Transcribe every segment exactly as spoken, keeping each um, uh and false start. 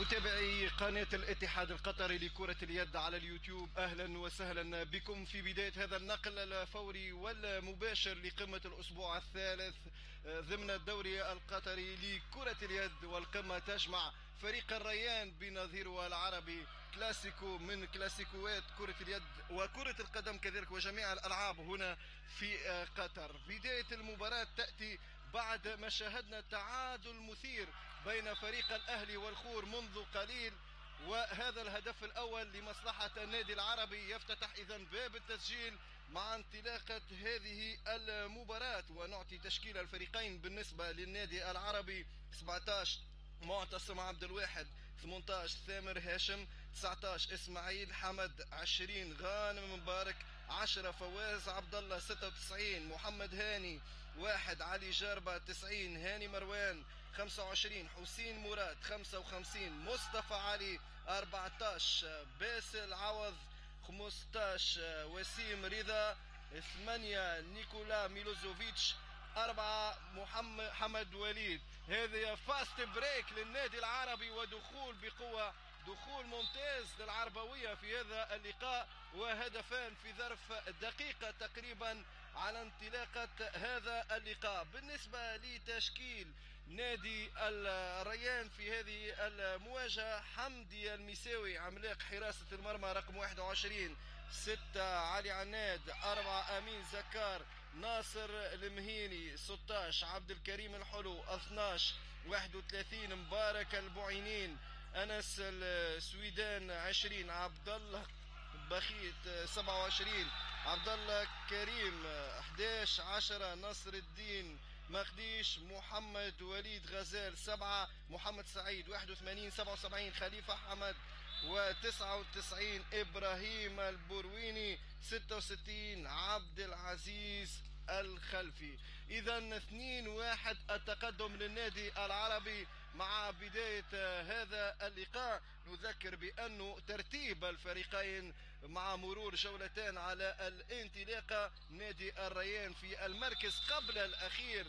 متابعي قناة الاتحاد القطري لكرة اليد على اليوتيوب، أهلا وسهلا بكم في بداية هذا النقل الفوري والمباشر لقمة الأسبوع الثالث ضمن الدوري القطري لكرة اليد. والقمة تجمع فريق الريان بنظيره العربي، كلاسيكو من كلاسيكوات كرة اليد وكرة القدم كذلك وجميع الألعاب هنا في قطر. بداية المباراة تأتي بعد ما شاهدنا تعادل مثير بين فريق الأهلي والخور منذ قليل، وهذا الهدف الأول لمصلحة النادي العربي يفتتح إذن باب التسجيل مع انطلاقة هذه المباراة. ونعطي تشكيل الفريقين بالنسبة للنادي العربي: سبعة عشر معتصم عبد الواحد، ثمانية عشر ثامر هاشم، تسعة عشر اسماعيل حمد، عشرين غانم مبارك، عشرة فواز عبد الله، ستة وتسعين محمد هاني، واحد علي جاربة، تسعين هاني مروان، خمسة وعشرين حسين مراد، خمسة وخمسين مصطفى علي، أربعة عشر باسل عوض، خمسة عشر وسيم رضا، ثمانية نيكولا ميلوزوفيتش، أربعة محمد حمد وليد. هذه فاست بريك للنادي العربي ودخول بقوة، دخول ممتاز للعربوية في هذا اللقاء، وهدفان في ظرف دقيقة تقريبا على انطلاقة هذا اللقاء. بالنسبة لتشكيل نادي الريان في هذه المواجهة: حمدي المساوي عملاق حراسة المرمى رقم واحد وعشرين، ستة علي عناد، أربعة أمين زكار، ناصر المهيني، ستة عشر عبد الكريم الحلو، اثني عشر واحد وثلاثين مبارك البوعينين، أنس السويدان، عشرين عبد الله بخيت، سبعة وعشرين عبد الله كريم، أحد عشر عشرة نصر الدين مخديش، محمد وليد غزال، سبعة محمد سعيد، واحد وثمانين سبعة وسبعين خليفة حمد، وتسعة وتسعين إبراهيم البرويني، ستة وستين عبد العزيز الخلفي. إذا اثنين واحد التقدم للنادي العربي مع بداية هذا اللقاء. نذكر بأنه ترتيب الفريقين مع مرور جولتان على الانطلاقة: نادي الريان في المركز قبل الأخير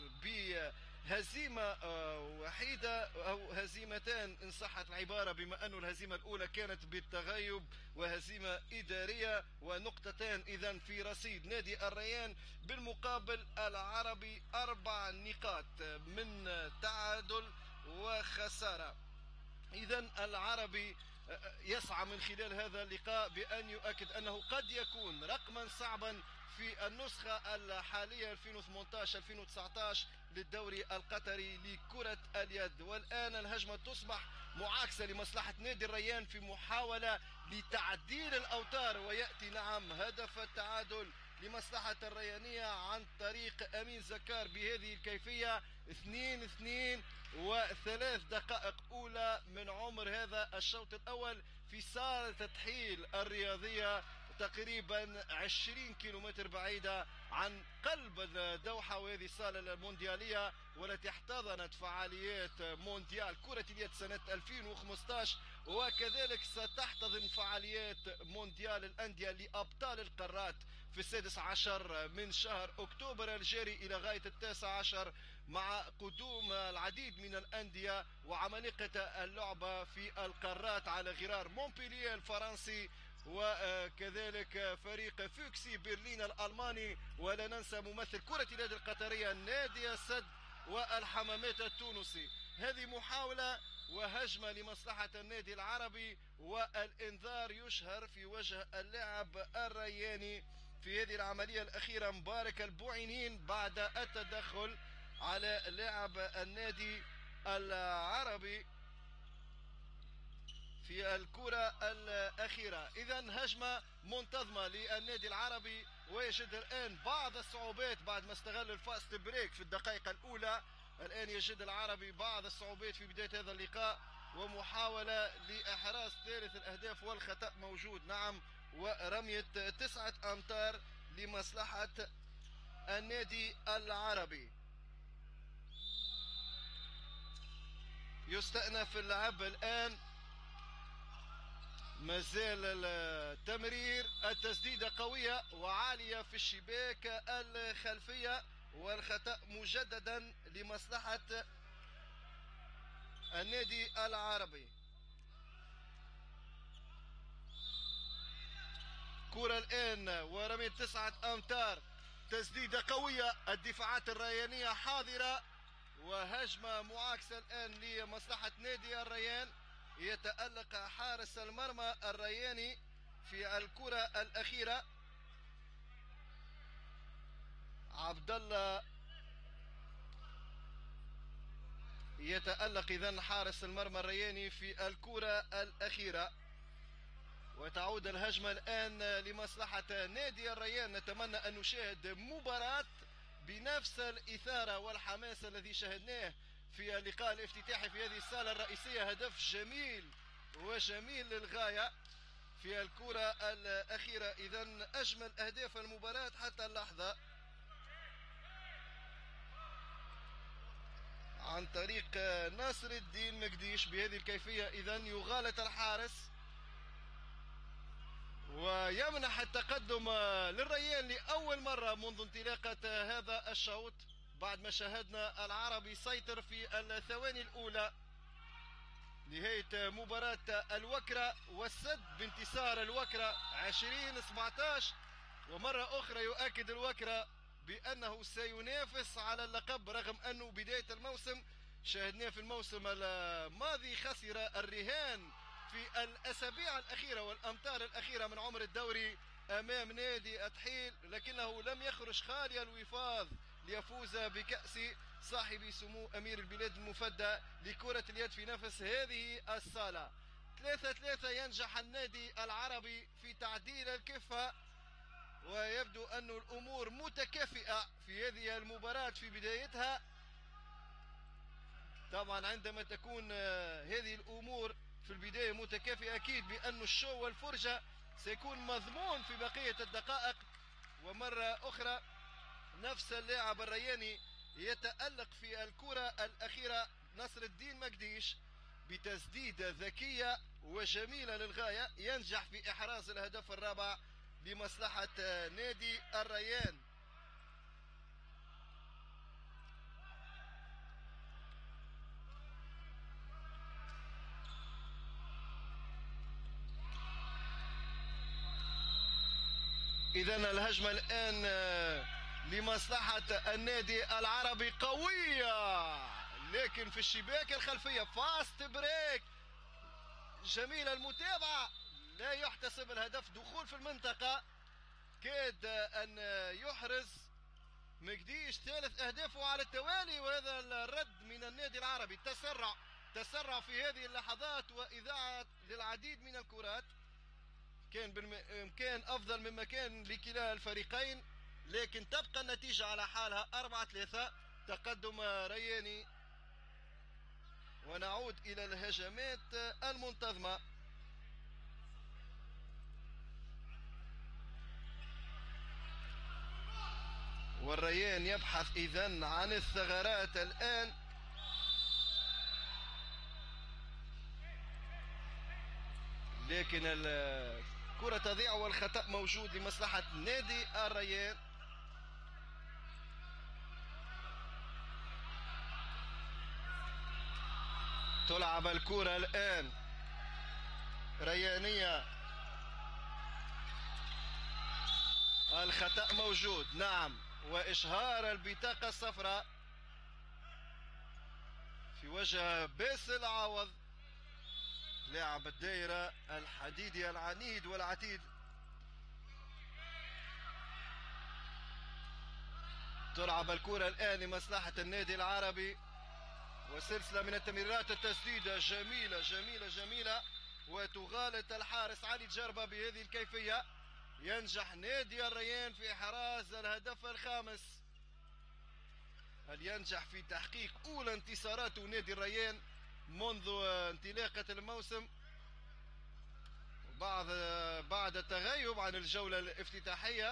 بهزيمة وحيدة أو هزيمتان إن صحت العبارة، بما أن الهزيمة الأولى كانت بالتغيب وهزيمة إدارية، ونقطتان إذن في رصيد نادي الريان. بالمقابل العربي أربع نقاط من تعادل وخسارة. إذن العربي يسعى من خلال هذا اللقاء بأن يؤكد أنه قد يكون رقما صعبا في النسخة الحالية ألفين وثمانية عشر ألفين وتسعة عشر للدوري القطري لكرة اليد. والآن الهجمة تصبح معاكسة لمصلحة نادي الريان في محاولة لتعديل الأوتار، ويأتي نعم هدف التعادل لمصلحة الريانية عن طريق أمين زكار بهذه الكيفية: اثنين اثنين وثلاث دقائق أولى من عمر هذا الشوط الأول في صالة تدحيل الرياضية تقريبا عشرين كيلومتر بعيدة عن قلب الدوحة، وهذه الصالة المونديالية والتي احتضنت فعاليات مونديال كرة اليد سنة ألفين وخمسة عشر، وكذلك ستحتضن فعاليات مونديال الأندية لأبطال القارات في السادس عشر من شهر أكتوبر الجاري إلى غاية التاسع عشر، مع قدوم العديد من الأندية وعمالقة اللعبة في القارات على غرار مونبلييه الفرنسي، وكذلك فريق فوكسي برلين الألماني، ولا ننسى ممثل كرة اليد القطرية نادي السد والحمامات التونسي. هذه محاولة وهجمة لمصلحة النادي العربي، والإنذار يشهر في وجه اللاعب الرياني في هذه العملية الأخيرة مبارك البوعينين بعد التدخل على لاعب النادي العربي في الكرة الأخيرة. إذن هجمة منتظمة للنادي العربي، ويجد الآن بعض الصعوبات بعد ما استغل الفاست بريك في الدقائق الأولى. الآن يجد العربي بعض الصعوبات في بداية هذا اللقاء، ومحاولة لإحراز ثالث الأهداف والخطأ موجود نعم، ورمية تسعة أمتار لمصلحة النادي العربي. يستأنف اللعب الآن، مازال التمرير، التسديدة قوية وعالية في الشباك الخلفية، والخطأ مجددا لمصلحة النادي العربي. كرة الآن ورمية تسعة أمتار، تسديدة قوية، الدفاعات الريانية حاضرة، وهجمة معاكسة الآن لمصلحة نادي الريان. يتألق حارس المرمى الرياني في الكرة الأخيرة عبد الله. يتألق إذن حارس المرمى الرياني في الكرة الأخيرة، وتعود الهجمة الآن لمصلحة نادي الريان. نتمنى أن نشاهد مباراة بنفس الإثارة والحماس الذي شاهدناه في اللقاء الافتتاحي في هذه الصالة الرئيسية. هدف جميل وجميل للغاية في الكرة الأخيرة، إذن أجمل أهداف المباراة حتى اللحظة عن طريق ناصر الدين مقديش بهذه الكيفية. إذن يغالط الحارس ويمنح التقدم للريان لأول مرة منذ انطلاقة هذا الشوط، بعد ما شاهدنا العربي يسيطر في الثواني الأولى. نهاية مباراة الوكرة والسد بانتصار الوكرة عشرين سبعتاشر، ومرة أخرى يؤكد الوكرة بأنه سينافس على اللقب، رغم أنه بداية الموسم شاهدناه في الموسم الماضي خسر الرهان في الأسابيع الأخيرة والأمتار الأخيرة من عمر الدوري أمام نادي أتحيل، لكنه لم يخرج خالي الوفاض ليفوز بكأس صاحب سمو أمير البلاد المفدى لكرة اليد في نفس هذه الصالة. ثلاثة ثلاثة ينجح النادي العربي في تعديل الكفة، ويبدو أن الأمور متكافئة في هذه المباراة في بدايتها. طبعا عندما تكون هذه الأمور في البداية متكافئة أكيد بأن الشو والفرجة سيكون مضمون في بقية الدقائق. ومرة أخرى نفس اللاعب الرياني يتألق في الكرة الأخيرة نصر الدين مقديش بتسديدة ذكية وجميلة للغاية، ينجح في إحراز الهدف الرابع لمصلحة نادي الريان. إذن الهجمة الآن لمصلحة النادي العربي قوية، لكن في الشباك الخلفية فاست بريك جميل المتابعة، لا يحتسب الهدف. دخول في المنطقة كاد أن يحرز مقديش ثالث أهدافه على التوالي، وهذا الرد من النادي العربي. تسرع تسرع في هذه اللحظات وإذاعة للعديد من الكرات، كان بالإمكان أفضل مما كان لكلا الفريقين، لكن تبقى النتيجة على حالها أربعة ثلاثة تقدم رياني. ونعود إلى الهجمات المنتظمة. والريان يبحث إذن عن الثغرات الآن، لكن الكرة تضيع والخطأ موجود لمصلحة نادي الريان. تلعب الكرة الآن ريانية، الخطأ موجود نعم، وإشهار البطاقة الصفراء في وجه باسل عوض لاعب الدائرة الحديدي العنيد والعتيد. تلعب الكرة الآن لمصلحة النادي العربي، وسلسلة من التمريرات، التسديدة جميلة جميلة جميلة، وتغالط الحارس علي جربة بهذه الكيفية. ينجح نادي الريان في إحراز الهدف الخامس. هل ينجح في تحقيق أولى انتصاراته نادي الريان منذ انطلاقة الموسم بعد بعد التغيب عن الجولة الافتتاحية؟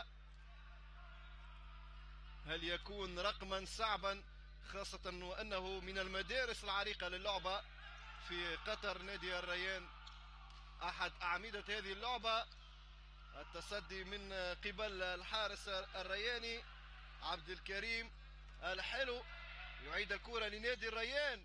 هل يكون رقما صعبا، خاصة وأنه من المدارس العريقة للعبة في قطر؟ نادي الريان أحد أعمدة هذه اللعبة. التصدي من قبل الحارس الرياني عبد الكريم الحلو، يعيد الكرة لنادي الريان.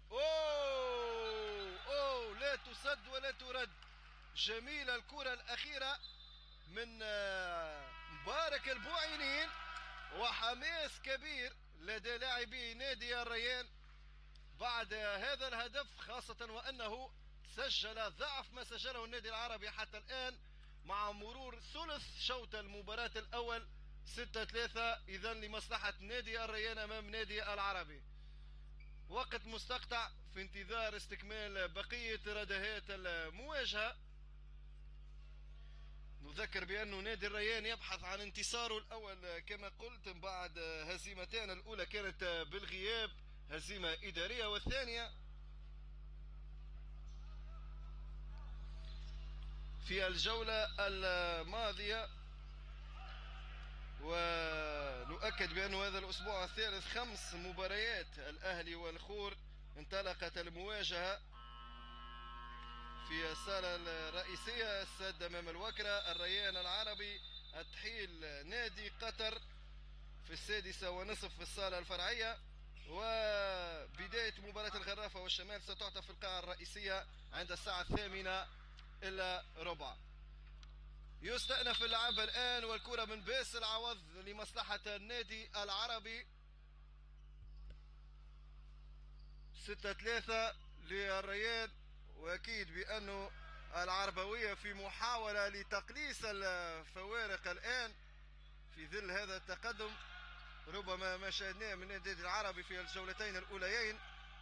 أوه أوه لا تسد ولا ترد، جميلة الكرة الأخيرة من مبارك البوعينين، وحماس كبير لدى لاعبي نادي الريان بعد هذا الهدف، خاصة وأنه سجل ضعف ما سجله النادي العربي حتى الآن مع مرور ثلث شوط المباراة الأول. ستة ثلاثة إذن لمصلحة نادي الريان أمام نادي العربي. وقت مستقطع في انتظار استكمال بقية ردهات المواجهة. نذكر بأنه نادي الريان يبحث عن انتصاره الأول كما قلت بعد هزيمتين، الأولى كانت بالغياب هزيمة إدارية، والثانية في الجولة الماضية. ونؤكد بأن هذا الأسبوع الثالث خمس مباريات الأهلي والخور انطلقت المواجهة في الصالة الرئيسية، السد أمام الوكرة، الريان العربي التحيل نادي قطر في السادسة ونصف في الصالة الفرعية، وبداية مباراة الغرافة والشمال ستعطى في القاعة الرئيسية عند الساعة الثامنة إلا ربع. يستأنف اللعب الآن والكرة من باس العوض لمصلحة النادي العربي. ستة ثلاثة للريان، وأكيد بأنه العربوية في محاولة لتقليص الفوارق الآن في ظل هذا التقدم ربما ما شاهدناه من النادي العربي في الجولتين الأوليين.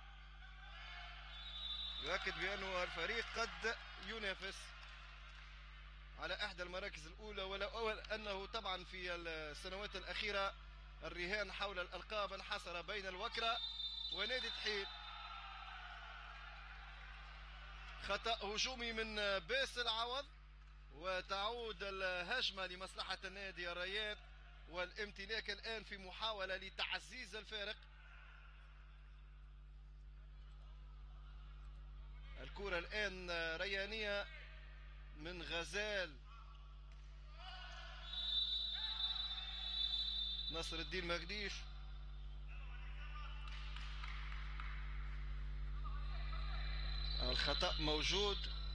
يؤكد بأنه الفريق قد ينافس على احدى المراكز الاولى، ولو اول انه طبعا في السنوات الاخيره الرهان حول الالقاب انحصر بين الوكره ونادي تحيل. خطا هجومي من باس العوض، وتعود الهجمه لمصلحه النادي الريان، والامتلاك الان في محاوله لتعزيز الفارق. الكره الان ريانيه من غزال نصر الدين مقديش، الخطأ موجود،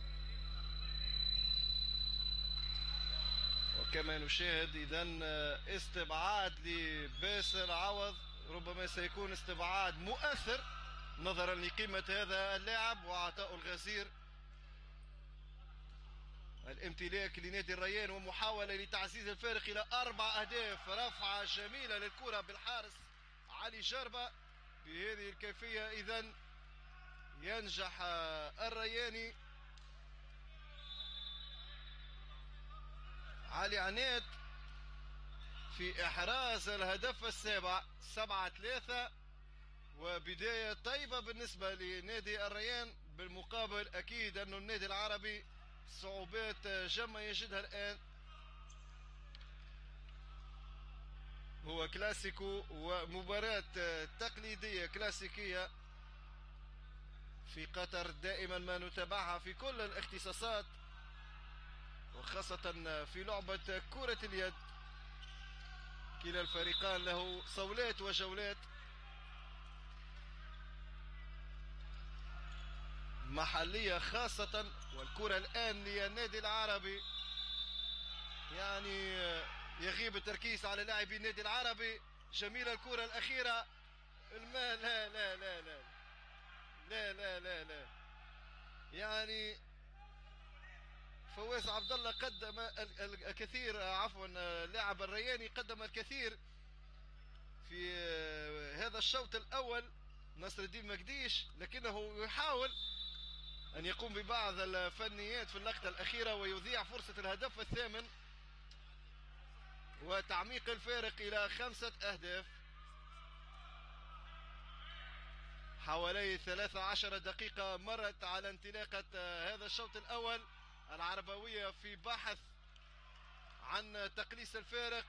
وكما نشاهد إذن استبعاد لباس العوض، ربما سيكون استبعاد مؤثر نظرا لقيمة هذا اللاعب وعطاء الغزير. الامتلاك لنادي الريان ومحاولة لتعزيز الفارق إلى أربع أهداف. رفعة جميلة للكرة بالحارس علي جربة بهذه الكيفية. إذن ينجح الرياني علي عناد في إحراز الهدف السابع. سبعة ثلاثة، وبداية طيبة بالنسبة لنادي الريان. بالمقابل أكيد أن النادي العربي صعوبات جمة يجدها الآن. هو كلاسيكو ومباراة تقليدية كلاسيكية في قطر، دائما ما نتابعها في كل الاختصاصات، وخاصة في لعبة كرة اليد. كلا الفريقان له صولات وجولات محلية خاصة، والكرة الآن للنادي العربي. يعني يغيب التركيز على لاعبي النادي العربي. جميلة الكرة الأخيرة. الماء لا لا لا لا لا لا لا لا يعني فواز عبد الله قدم الكثير، عفوا اللاعب الرياني قدم الكثير في هذا الشوط الأول نصر الدين مقديش، لكنه يحاول أن يقوم ببعض الفنيات في اللقطة الأخيرة ويضيع فرصة الهدف الثامن وتعميق الفارق إلى خمسة أهداف. حوالي ثلاث عشرة دقيقة مرت على انطلاقة هذا الشوط الأول. العربوية في بحث عن تقليص الفارق،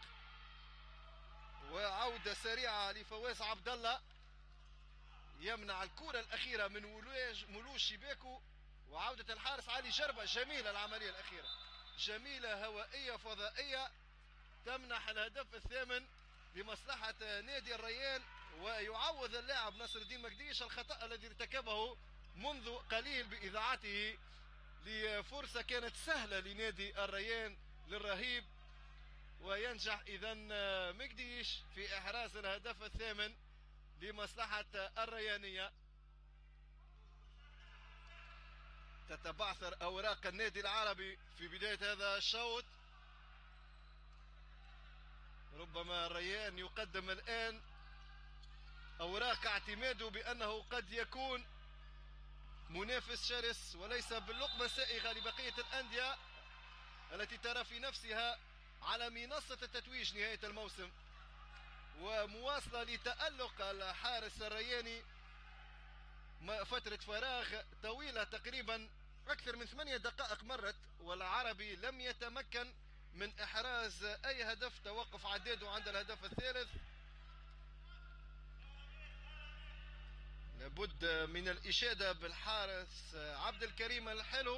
وعودة سريعة لفواز عبد الله يمنع الكرة الأخيرة من ملوش شباكه، وعودة الحارس علي جربة. جميلة العملية الأخيرة، جميلة هوائية فضائية تمنح الهدف الثامن لمصلحة نادي الريان، ويعوض اللاعب نصر الدين مقديش الخطأ الذي ارتكبه منذ قليل بإذاعته لفرصة كانت سهلة لنادي الريان للرهيب، وينجح إذا مقديش في إحراز الهدف الثامن لمصلحة الريانية. تتبعثر أوراق النادي العربي في بداية هذا الشوط. ربما الريان يقدم الآن أوراق اعتماده بأنه قد يكون منافس شرس وليس باللقمة السائغة لبقية الأندية التي ترى في نفسها على منصة التتويج نهاية الموسم، ومواصلة لتألق الحارس الرياني فترة فراغ طويلة تقريبا أكثر من ثمانية دقائق مرت والعربي لم يتمكن من إحراز أي هدف. توقف عداده عند الهدف الثالث. لابد من الإشادة بالحارس عبد الكريم الحلو.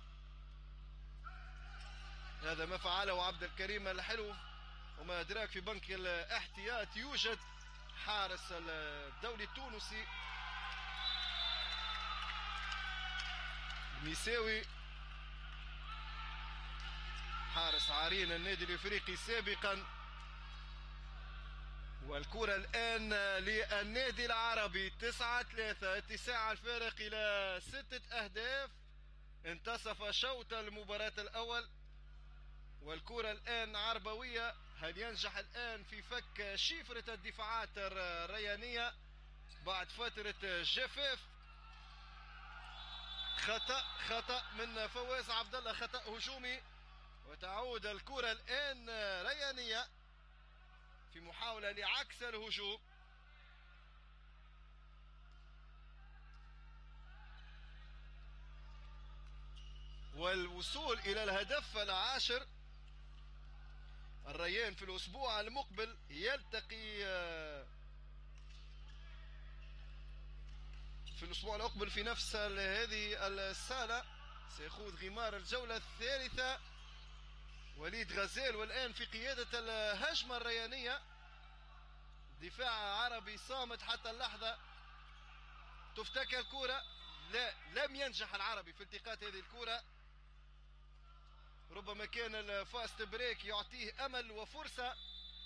هذا ما فعله عبد الكريم الحلو، وما أدراك في بنك الاحتياط يوجد حارس الدولي التونسي ميساوي، حارس عارين النادي الافريقي سابقا. والكرة الآن للنادي العربي. تسعة ثلاثة، اتساع الفارق إلى ستة أهداف. انتصف شوط المباراة الأول والكرة الآن عربوية. هل ينجح الآن في فك شفرة الدفاعات الريانية بعد فترة جفاف؟ خطأ خطأ من فواز عبد الله، خطأ هجومي، وتعود الكرة الآن ريانية في محاولة لعكس الهجوم. والوصول إلى الهدف العاشر. الريان في الأسبوع المقبل يلتقي في الأسبوع المقبل في نفس هذه السالة، سيخوض غمار الجولة الثالثة. وليد غزال والآن في قيادة الهجمة الريانية. دفاع عربي صامت حتى اللحظة. تفتك الكرة، لا لم ينجح العربي في التقاط هذه الكرة. ربما كان الفاست بريك يعطيه أمل وفرصة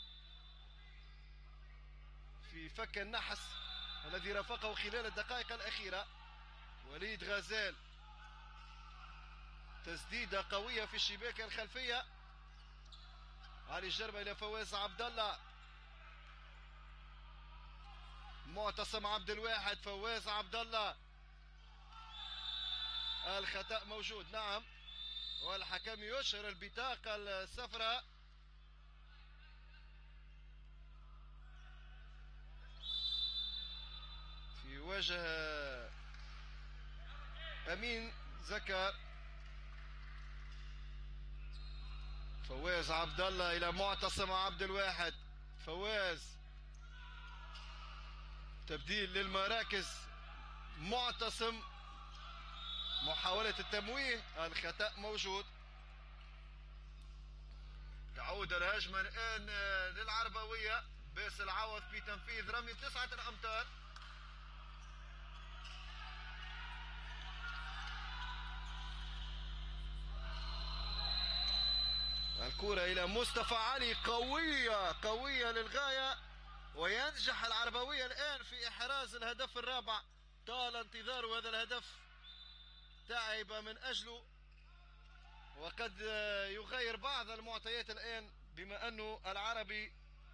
في فك النحس الذي رافقه خلال الدقائق الأخيرة. وليد غزال تسديدة قوية في الشباك الخلفية. علي الجربة إلى فواز عبد الله. معتصم عبد الواحد، فواز عبد الله. الخطأ موجود، نعم، والحكم يشهر البطاقة الصفراء. في وجه أمين زكار. فواز عبد الله إلى معتصم عبد الواحد. فواز، تبديل للمراكز. معتصم، محاولة التمويه، الخطأ موجود. تعود الهجمة الآن للعربوية. باسل عوض في تنفيذ رمي تسعة الأمتار. الكرة إلى مصطفى علي، قوية قوية للغاية، وينجح العربوية الآن في إحراز الهدف الرابع. طال انتظار هذا الهدف، تعب من أجله، وقد يغير بعض المعطيات الآن بما أنه العربي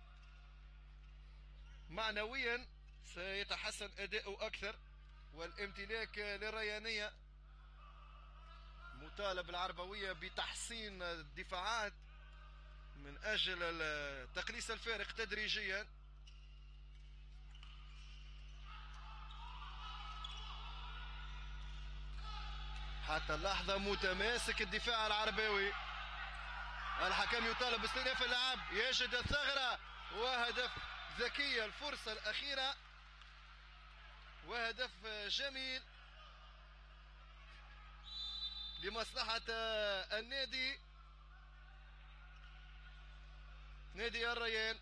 معنويا سيتحسن أداؤه أكثر. والامتلاك للريانية. مطالب العربوية بتحسين الدفاعات من أجل تقليص الفارق تدريجيا. حتى اللحظة متماسك الدفاع العرباوي. الحكم يطالب باستئناف اللعب، يجد الثغرة وهدف ذكية. الفرصة الأخيرة وهدف جميل لمصلحة النادي نادي الريان.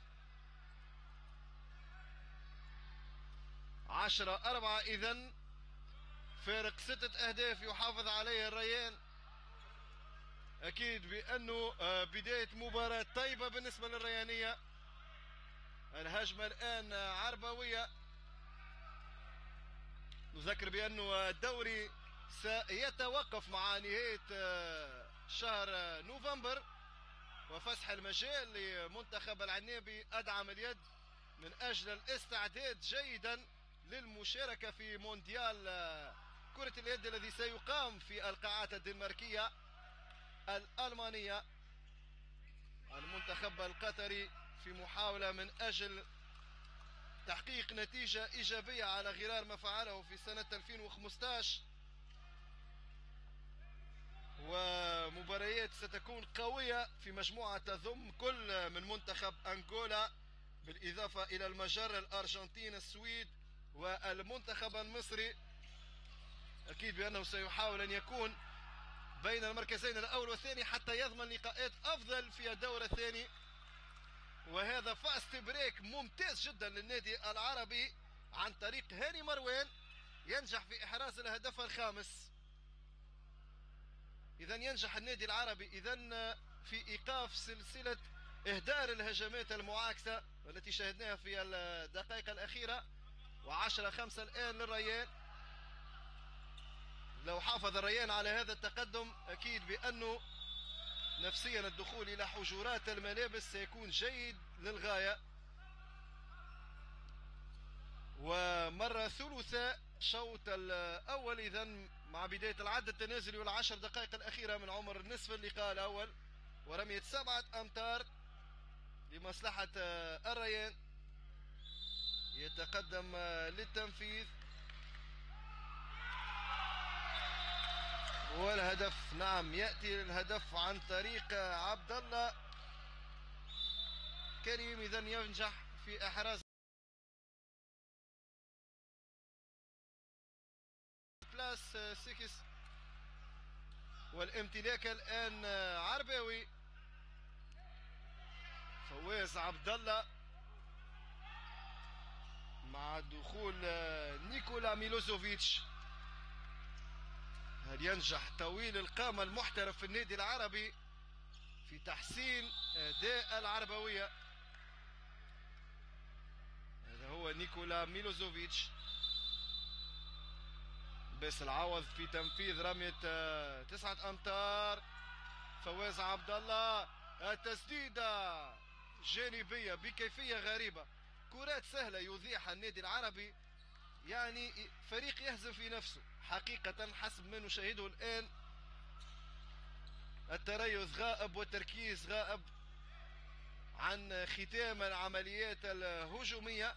عشرة أربعة إذن، فارق ستة أهداف يحافظ عليه الريان اكيد بانه آه، بدايه مباراه طيبه بالنسبه للريانيه. الهجمه الان عربويه. نذكر بانه الدوري سيتوقف مع نهايه آه، شهر نوفمبر وفسح المجال لمنتخب العنابي أدعم اليد من أجل الاستعداد جيدا للمشاركة في مونديال كرة اليد الذي سيقام في القاعات الدنماركية الألمانية. المنتخب القطري في محاولة من أجل تحقيق نتيجة إيجابية على غرار ما فعله في سنة ألفين وخمسة عشر، ومباريات ستكون قوية في مجموعة تضم كل من منتخب أنغولا بالإضافة إلى المجر، الأرجنتين، السويد والمنتخب المصري. أكيد بأنه سيحاول أن يكون بين المركزين الأول والثاني حتى يضمن لقاءات أفضل في الدور الثاني. وهذا فاست بريك ممتاز جدا للنادي العربي عن طريق هاني مروان، ينجح في إحراز الهدف الخامس. إذا ينجح النادي العربي إذا في إيقاف سلسلة إهدار الهجمات المعاكسة التي شاهدناها في الدقائق الأخيرة. وعشرة خمسة الآن للريان. لو حافظ الريان على هذا التقدم أكيد بأنه نفسيا الدخول إلى حجرات الملابس سيكون جيد للغاية. ومرة ثلثاء شوط الأول إذا مع بداية العد التنازلي والعشر دقائق الأخيرة من عمر نصف اللقاء الأول. ورمية سبعة أمتار لمصلحة الريان، يتقدم للتنفيذ. والهدف نعم يأتي الهدف عن طريق عبد الله كريم. إذا ينجح في إحراز بلاس سكس والامتلاك الآن عرباوي. فواز عبد الله مع دخول نيكولا ميلوزوفيتش. هل ينجح طويل القامة المحترف في النادي العربي في تحسين أداء العربوية؟ هذا هو نيكولا ميلوزوفيتش. بس العوض في تنفيذ رمية تسعة أمتار. فواز عبد الله التسديدة جانبية بكيفية غريبة. كرات سهلة يذيعها النادي العربي، يعني فريق يهزم في نفسه حقيقة حسب ما نشاهده الآن. التريث غائب والتركيز غائب عن ختام العمليات الهجومية،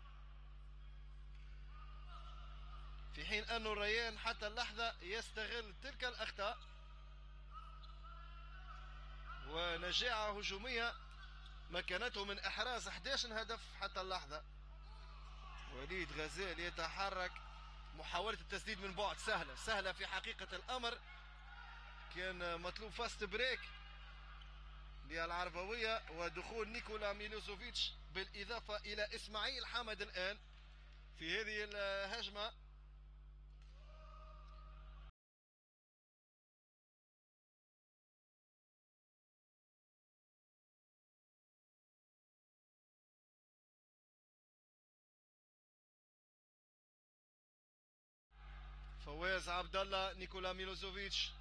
في حين أن الريان حتى اللحظة يستغل تلك الأخطاء ونجاعة هجومية مكنته من إحراز أحد عشر هدف حتى اللحظة. وليد غزال يتحرك، محاولة التسديد من بعد سهلة سهلة في حقيقة الأمر. كان مطلوب فاست بريك للعربوية ودخول نيكولا ميلوزوفيتش بالإضافة إلى إسماعيل حمد الآن في هذه الهجمة. فواز عبد الله نيكولا ميلوزوفيتش،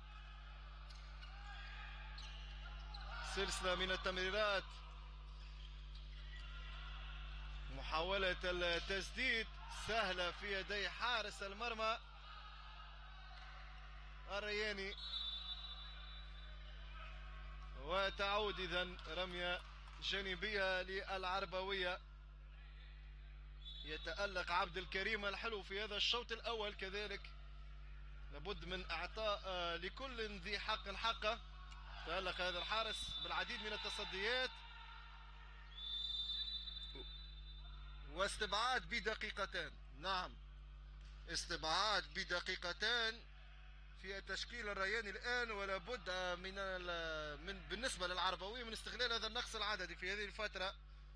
سلسلة من التمريرات، محاولة التسديد سهلة في يدي حارس المرمى الرياني. وتعود إذن رمية جانبية للعربوية. يتألق عبد الكريم الحلو في هذا الشوط الأول كذلك. لابد من إعطاء لكل ذي حق حقه. تألق هذا الحارس بالعديد من التصديات واستبعاد بدقيقتان. نعم استبعاد بدقيقتان في التشكيل الرياني الآن. ولا بد من, من بالنسبة للعربوية من استغلال هذا النقص العددي في هذه الفترة،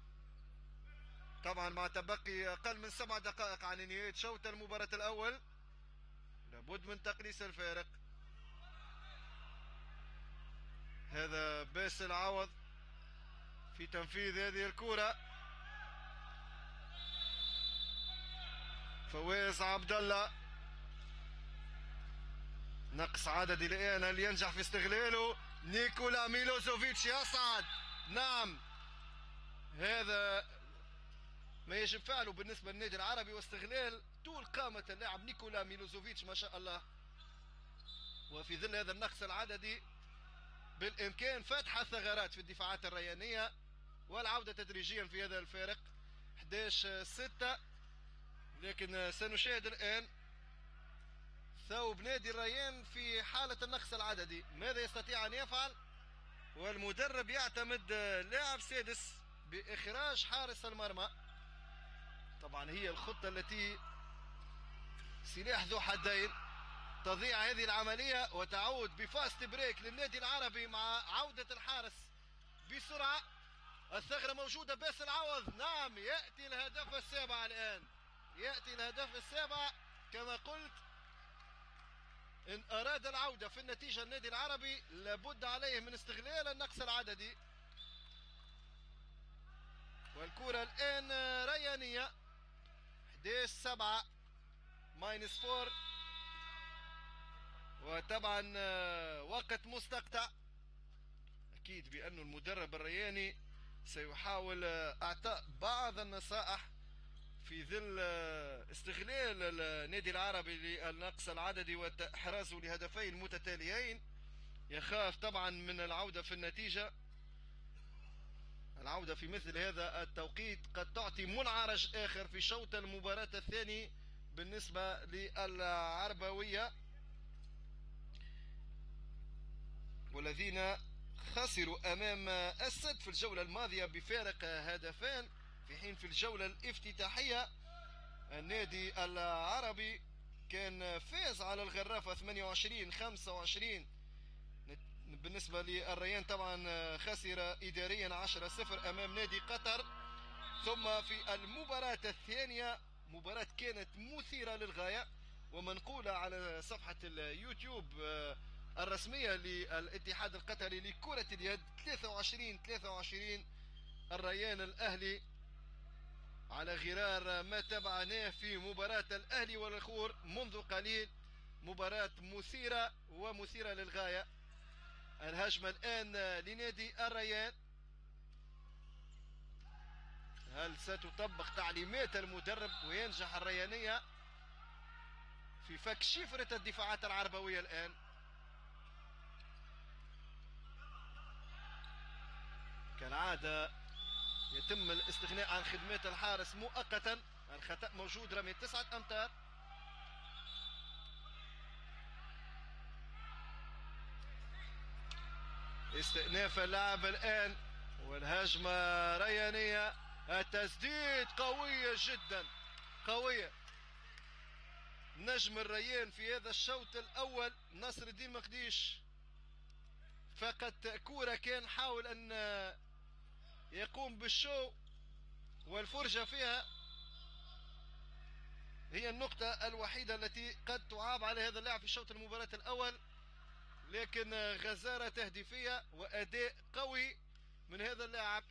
طبعا مع تبقي أقل من سبع دقائق عن نهاية شوط المباراة الأول. لابد من تقليص الفارق. هذا باسل عوض في تنفيذ هذه الكرة. فواز عبد الله، نقص عددي الآن، هل ينجح في استغلاله؟ نيكولا ميلوزوفيتش يصعد. نعم، هذا ما يجب فعله بالنسبة للنادي العربي، واستغلال طول قامة اللاعب نيكولا ميلوزوفيتش ما شاء الله. وفي ظل هذا النقص العددي بالإمكان فتح الثغرات في الدفاعات الريانية والعودة تدريجيا في هذا الفارق أحد عشر ستة. لكن سنشاهد الآن ثوب نادي الريان في حالة النقص العددي، ماذا يستطيع أن يفعل؟ والمدرب يعتمد لاعب سادس بإخراج حارس المرمى. طبعا هي الخطة التي سلاح ذو حدين، تضيع هذه العملية وتعود بفاست بريك للنادي العربي مع عودة الحارس بسرعة. الثغرة موجودة، باسل عوض، نعم يأتي الهدف السابع الآن، يأتي الهدف السابع. كما قلت، إن أراد العودة في النتيجة النادي العربي لابد عليه من استغلال النقص العددي. والكرة الآن ريانية، أحد عشر سبعة ماينس أربعة، وطبعا وقت مستقطع. أكيد بأن المدرب الرياني سيحاول إعطاء بعض النصائح في ظل استغلال النادي العربي للنقص العددي وإحرازه لهدفين متتاليين. يخاف طبعا من العودة في النتيجة. العودة في مثل هذا التوقيت قد تعطي منعرج آخر في شوط المباراة الثاني بالنسبة للعربوية، والذين خسروا أمام أسد في الجولة الماضية بفارق هدفين، في حين في الجولة الافتتاحية النادي العربي كان فاز على الغرافة ثمانية وعشرين خمسة وعشرين. بالنسبة للريان طبعا خسر إداريا عشرة صفر أمام نادي قطر. ثم في المباراة الثانية، مباراة كانت مثيرة للغاية ومنقولة على صفحة اليوتيوب الرسمية للاتحاد القطري لكرة اليد، ثلاثة وعشرين ثلاثة وعشرين الريان الأهلي، على غرار ما تابعناه في مباراة الأهلي والخور منذ قليل. مباراة مثيرة ومثيرة للغاية. الهجمة الآن لنادي الريان، هل ستطبق تعليمات المدرب وينجح الريانية في فك شفرة الدفاعات العربوية؟ الآن كالعادة يتم الاستغناء عن خدمات الحارس مؤقتا. الخطأ موجود، رمي تسعة أمتار. استئناف اللعب الآن والهجمة ريانية. التسديد قوية جدا، قوية. نجم الريان في هذا الشوط الأول نصر الدين مقديش فقط كورة كان حاول أن يقوم بالشو والفرجة فيها. هي النقطة الوحيدة التي قد تعاب على هذا اللاعب في شوط المباراة الأول، لكن غزارة تهديفية وأداء قوي من هذا اللاعب.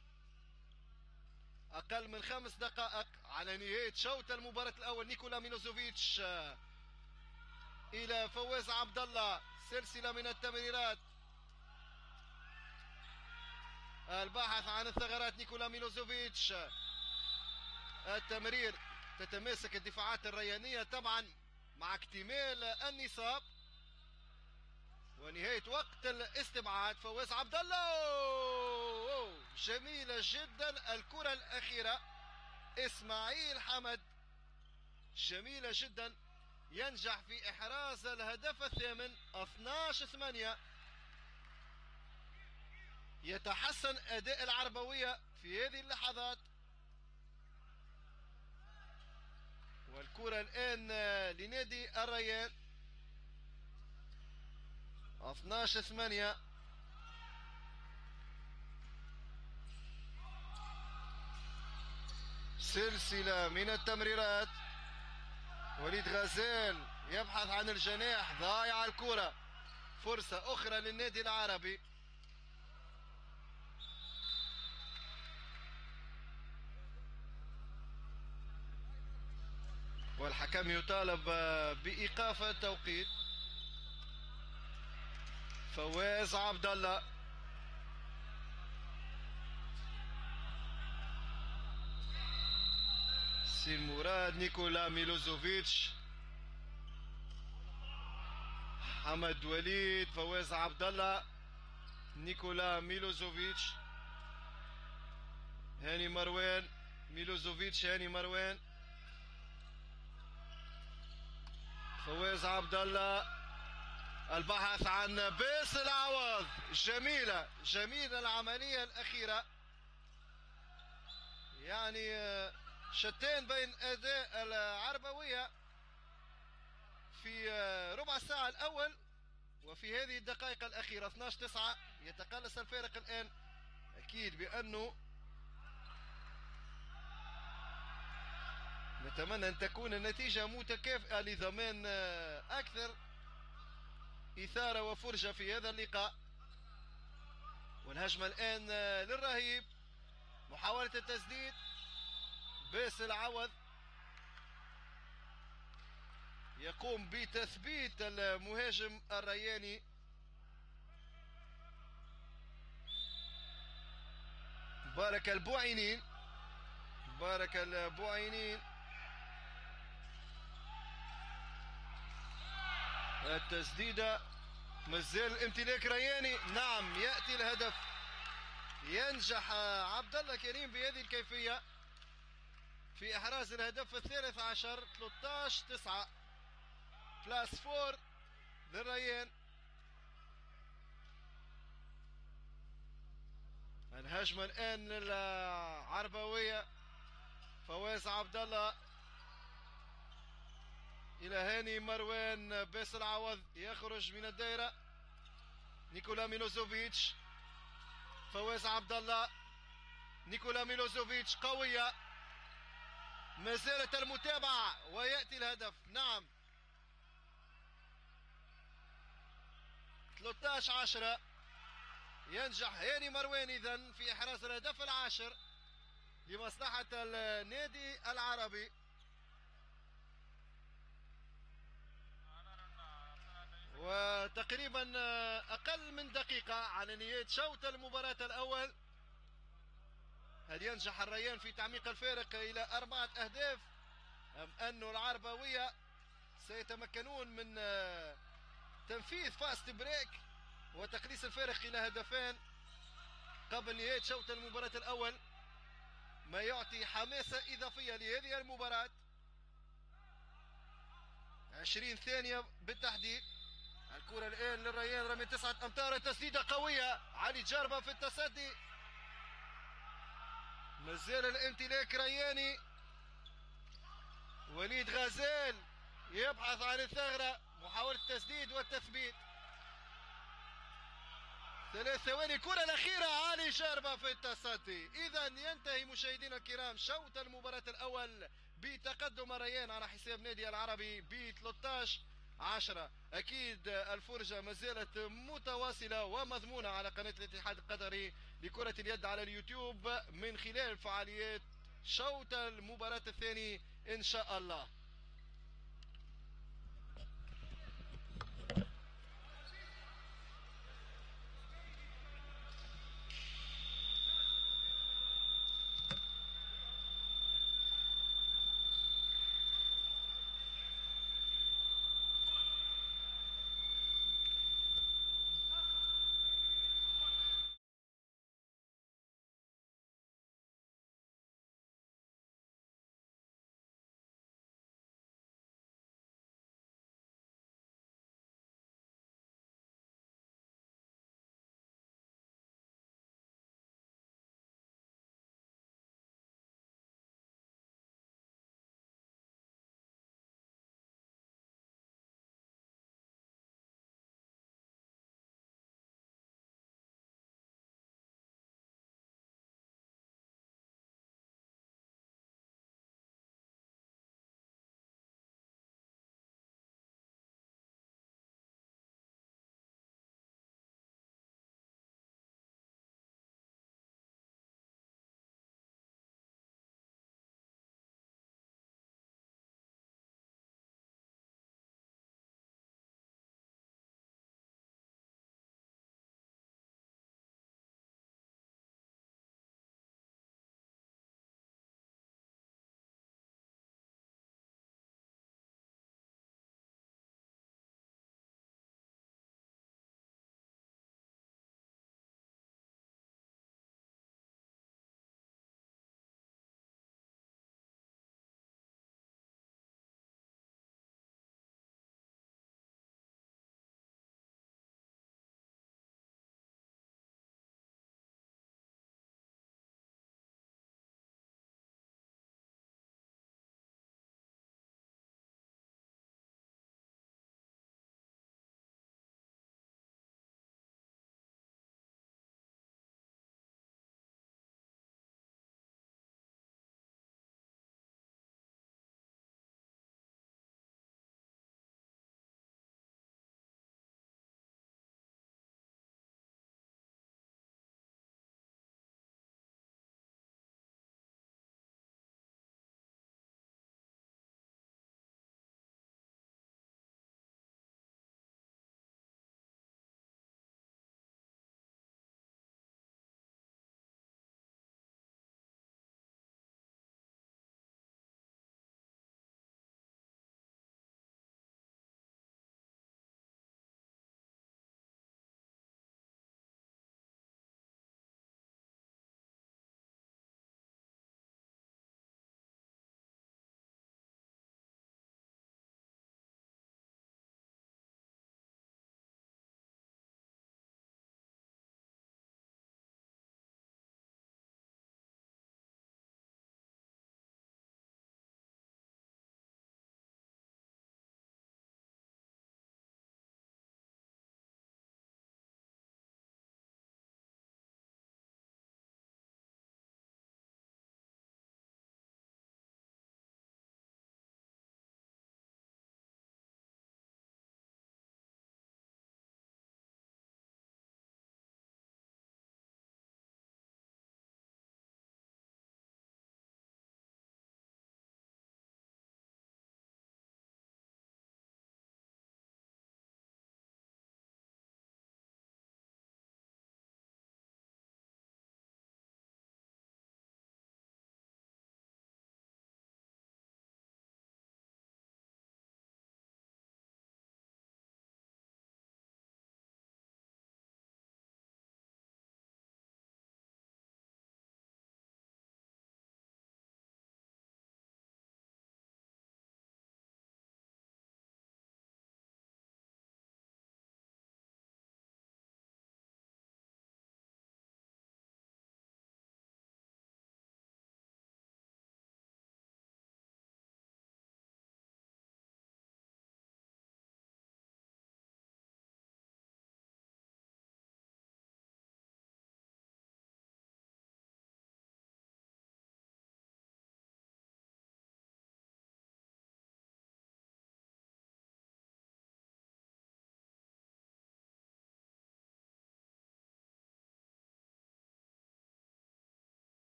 أقل من خمس دقائق على نهاية شوط المباراة الأول. نيكولا ميلوزوفيتش إلى فواز عبد الله، سلسلة من التمريرات، البحث عن الثغرات. نيكولا ميلوزوفيتش، التمرير، تتماسك الدفاعات الريانية طبعا مع اكتمال النصاب ونهاية وقت الاستبعاد. فواز عبد الله، جميلة جدا الكرة الأخيرة. إسماعيل حمد، جميلة جدا، ينجح في إحراز الهدف الثامن. اثناشر ثمانية. يتحسن أداء العربوية في هذه اللحظات. والكرة الآن لنادي الريان. اثناشر ثمانية. سلسلة من التمريرات. وليد غزال يبحث عن الجناح، ضايع الكرة. فرصة أخرى للنادي العربي. والحكم يطالب بإيقاف التوقيت. فواز عبد الله، سين مراد، نيكولا ميلوزوفيتش، حمد وليد، فواز عبد الله، نيكولا ميلوزوفيتش، هاني مروان، ميلوزوفيتش، هاني مروان، فواز عبد الله، البحث عن بيس العوض. جميلة جميلة العملية الأخيرة، يعني شتان بين أداء العربوية في ربع الساعة الأول وفي هذه الدقائق الأخيرة. اثني عشر تسعة يتقلص الفارق الآن. أكيد بأنه نتمنى أن تكون النتيجة متكافئة لضمان أكثر إثارة وفرجة في هذا اللقاء. والهجمة الآن للرهيب، محاولة التسديد، باسل العوض يقوم بتثبيت المهاجم الرياني. بارك البوعينين، بارك البوعينين، التسديدة مازال الامتلاك رياني. نعم، يأتي الهدف، ينجح عبد الله كريم بهذه الكيفية في إحراز الهدف الثالث عشر. ثلاثة عشر تسعة بلاس أربعة للريان. الهجمة الآن للعربوية، فواز عبد الله إلى هاني مروان، باس العوض يخرج من الدائرة، نيكولا ميلوزوفيتش، فواز عبد الله، نيكولا ميلوزوفيتش، قوية، ما زالت المتابعة ويأتي الهدف. نعم، ثلاثة عشر عشرة، ينجح هاني مروان إذن في إحراز الهدف العاشر لمصلحة النادي العربي. وتقريبا أقل من دقيقة على نهاية شوط المباراة الأول. هل ينجح الريان في تعميق الفارق إلى أربعة أهداف أم أن العربوية سيتمكنون من تنفيذ فاست بريك وتقليص الفارق إلى هدفين قبل نهاية شوط المباراة الأول، ما يعطي حماسة إضافية لهذه المباراة. عشرين ثانية بالتحديد. الكرة الآن للريان، رمي تسعة أمتار، تسديدة قوية، علي جاربة في التصدي، مازال الامتلاك رياني. وليد غزال يبحث عن الثغرة، محاولة التسديد والتثبيت. ثلاث ثواني، الكرة الأخيرة، علي جاربة في التصدي. إذا ينتهي مشاهدينا الكرام شوط المباراة الأول بتقدم الريان على حساب نادي العربي ب ثلاثة عشر عشرة. أكيد الفرجة ما زالت متواصلة ومضمونة على قناة الاتحاد القطري لكرة اليد على اليوتيوب من خلال فعاليات شوط المباراة الثاني إن شاء الله.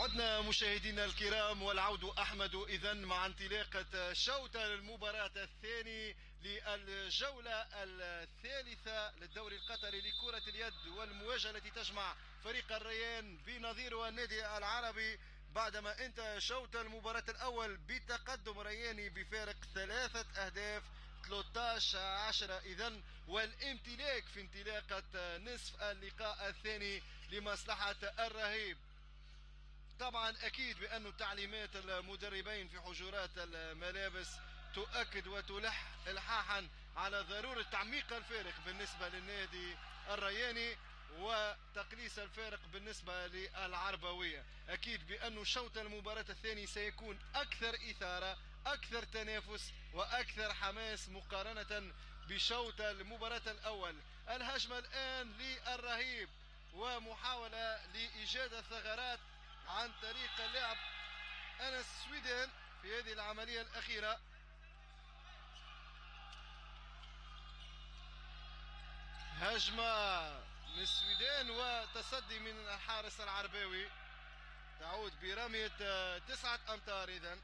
عدنا مشاهدينا الكرام، والعود أحمد إذن مع انطلاقة شوط المباراة الثاني للجولة الثالثة للدوري القطري لكرة اليد، والمواجهة التي تجمع فريق الريان بنظيره النادي العربي بعدما انتهى شوط المباراة الأول بتقدم رياني بفارق ثلاثة أهداف ثلاثة عشر عشرة إذن، والامتلاك في انطلاقة نصف اللقاء الثاني لمصلحة الرهيب. طبعا أكيد بأن تعليمات المدربين في حجرات الملابس تؤكد وتلح إلحاحا على ضرورة تعميق الفارق بالنسبة للنادي الرياني وتقليص الفارق بالنسبة للعربوية. أكيد بأن شوط المباراة الثاني سيكون أكثر إثارة، أكثر تنافس وأكثر حماس مقارنة بشوط المباراة الأول. الهجمة الآن للرهيب ومحاولة لإيجاد الثغرات عن طريق اللعب أنس سويدان في هذه العملية الأخيرة. هجمة من السويدان وتصدي من الحارس العرباوي، تعود برمية تسعة أمتار. إذن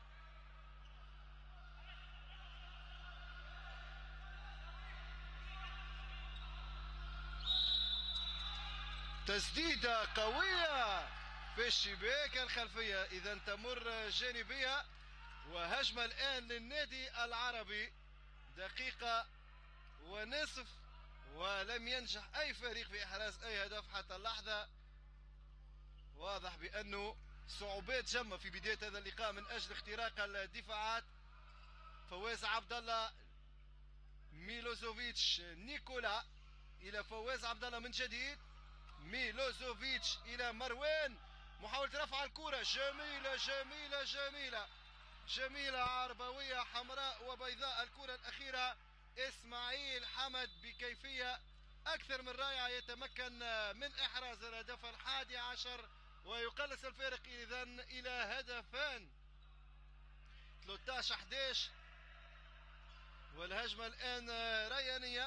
تسديدة قوية في الشباك الخلفية، إذا تمر جانبية. وهجمة الآن للنادي العربي، دقيقة ونصف ولم ينجح أي فريق في إحراز أي هدف حتى اللحظة. واضح بأنه صعوبات جمة في بداية هذا اللقاء من أجل اختراق الدفاعات. فواز عبد الله، ميلوزوفيتش، نيكولا إلى فواز عبد الله من جديد، ميلوزوفيتش إلى مروان، محاولة رفع الكرة جميلة جميلة جميلة جميلة، عربوية حمراء وبيضاء. الكرة الأخيرة إسماعيل حمد بكيفية أكثر من رائعة يتمكن من إحراز الهدف الحادي عشر ويقلص الفارق إذن إلى هدفان، ثلاثة عشر أحد عشر. والهجمة الآن ريانية،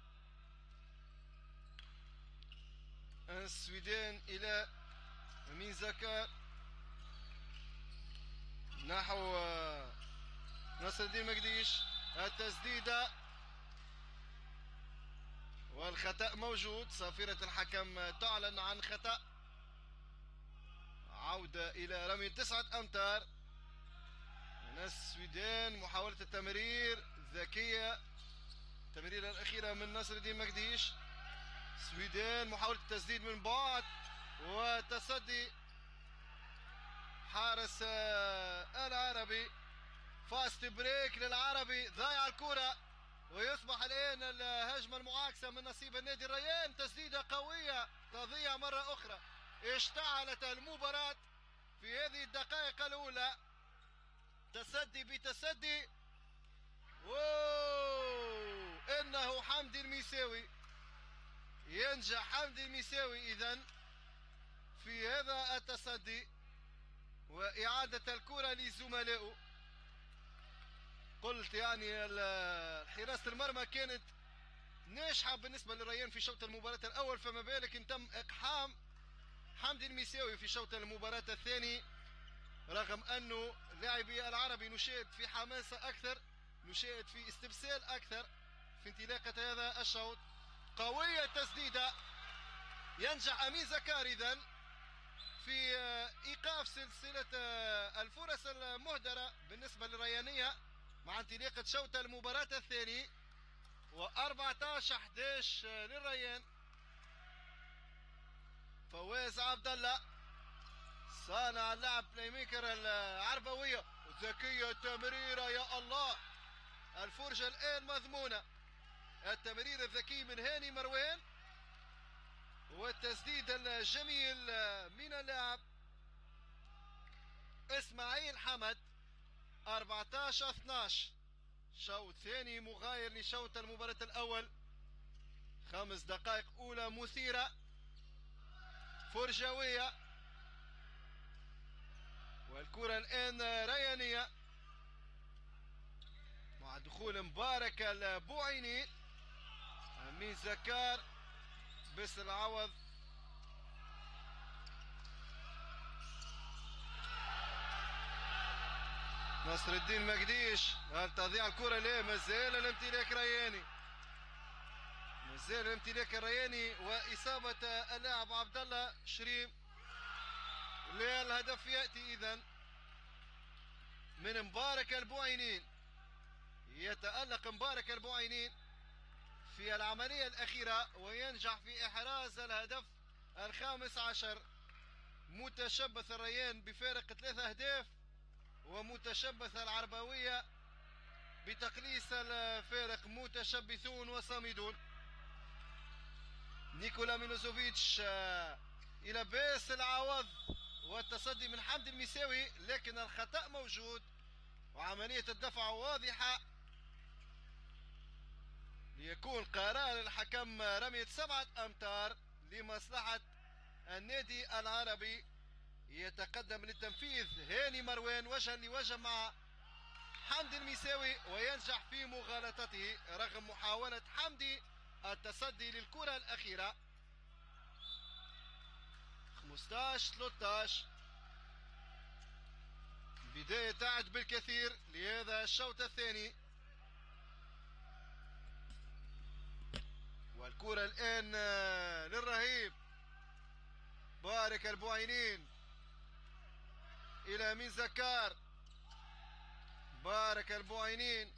السويدان إلى أمين زكار نحو نصر الدين مقديش. التسديدة والخطأ موجود، صافرة الحكم تعلن عن خطأ. عودة إلى رمي تسعة أمتار من السويدان، محاولة التمرير ذكية، التمريرة الأخيرة من نصر الدين مقديش. السويدان محاولة التسديد من بعد وتصدي حارس العربي. فاست بريك للعربي، ضايع الكرة ويصبح الآن الهجمة المعاكسة من نصيب النادي الريان. تسديدة قوية تضيع مرة أخرى. اشتعلت المباراة في هذه الدقائق الأولى، تصدي بتصدي. أوه، إنه حمدي الميساوي، ينجح حمدي الميساوي إذن في هذا التصدي وإعادة الكرة لزملائه. قلت يعني حراسة المرمى كانت ناجحة بالنسبة للريان في شوط المباراة الأول، فما بالك إن تم إقحام حمدي الميساوي في شوط المباراة الثاني، رغم أنه لاعبي العربي نشاهد في حماسة أكثر، نشاهد في استبسال أكثر في انطلاقة هذا الشوط. قوية تسديدة، ينجح أمين زكار إذن في إيقاف سلسلة الفرص المهدرة بالنسبة للريانية مع انطلاقة شوط المباراة الثاني. وأربعة عشر أحد عشر للريان. فواز عبد الله صانع اللعب بلاي ميكر العربوية، ذكية تمريرة، يا الله الفرجة الآن مضمونة. التمرير الذكي من هاني مروان والتسديد الجميل من اللاعب إسماعيل حمد. أربعة عشر اثنا عشر، شوط ثاني مغاير لشوط المباراة الأول. خمس دقائق أولى مثيرة فرجوية، والكرة الآن ريانية مع دخول مبارك البوعيني. أمين زكار، بس العوض، نصر الدين مقديش، هل تضيع الكرة؟ ليه؟ مازال الامتلاك رياني، مازال الامتلاك الرياني وإصابة اللاعب عبد الله شريم. الهدف يأتي إذن من مبارك البوعينين. يتألق مبارك البوعينين في العملية الأخيرة وينجح في إحراز الهدف الخامس عشر. متشبث الريان بفارق ثلاثة أهداف، ومتشبث العربوية بتقليص الفارق، متشبثون وصامدون. نيكولا ميلوزوفيتش إلى باس العوض والتصدي من حمد المساوي، لكن الخطأ موجود وعملية الدفع واضحة ليكون قرار الحكم رمية سبعة أمتار لمصلحة النادي العربي. يتقدم للتنفيذ هاني مروان وجها لوجه مع حمدي المساوي وينجح في مغالطته رغم محاولة حمدي التصدي للكرة الأخيرة. خمسة عشر ثلاثة عشر، بداية تعد بالكثير لهذا الشوط الثاني. والكرة الآن للرهيب بارك البوعينين إلى أمين زكار. بارك البوعينين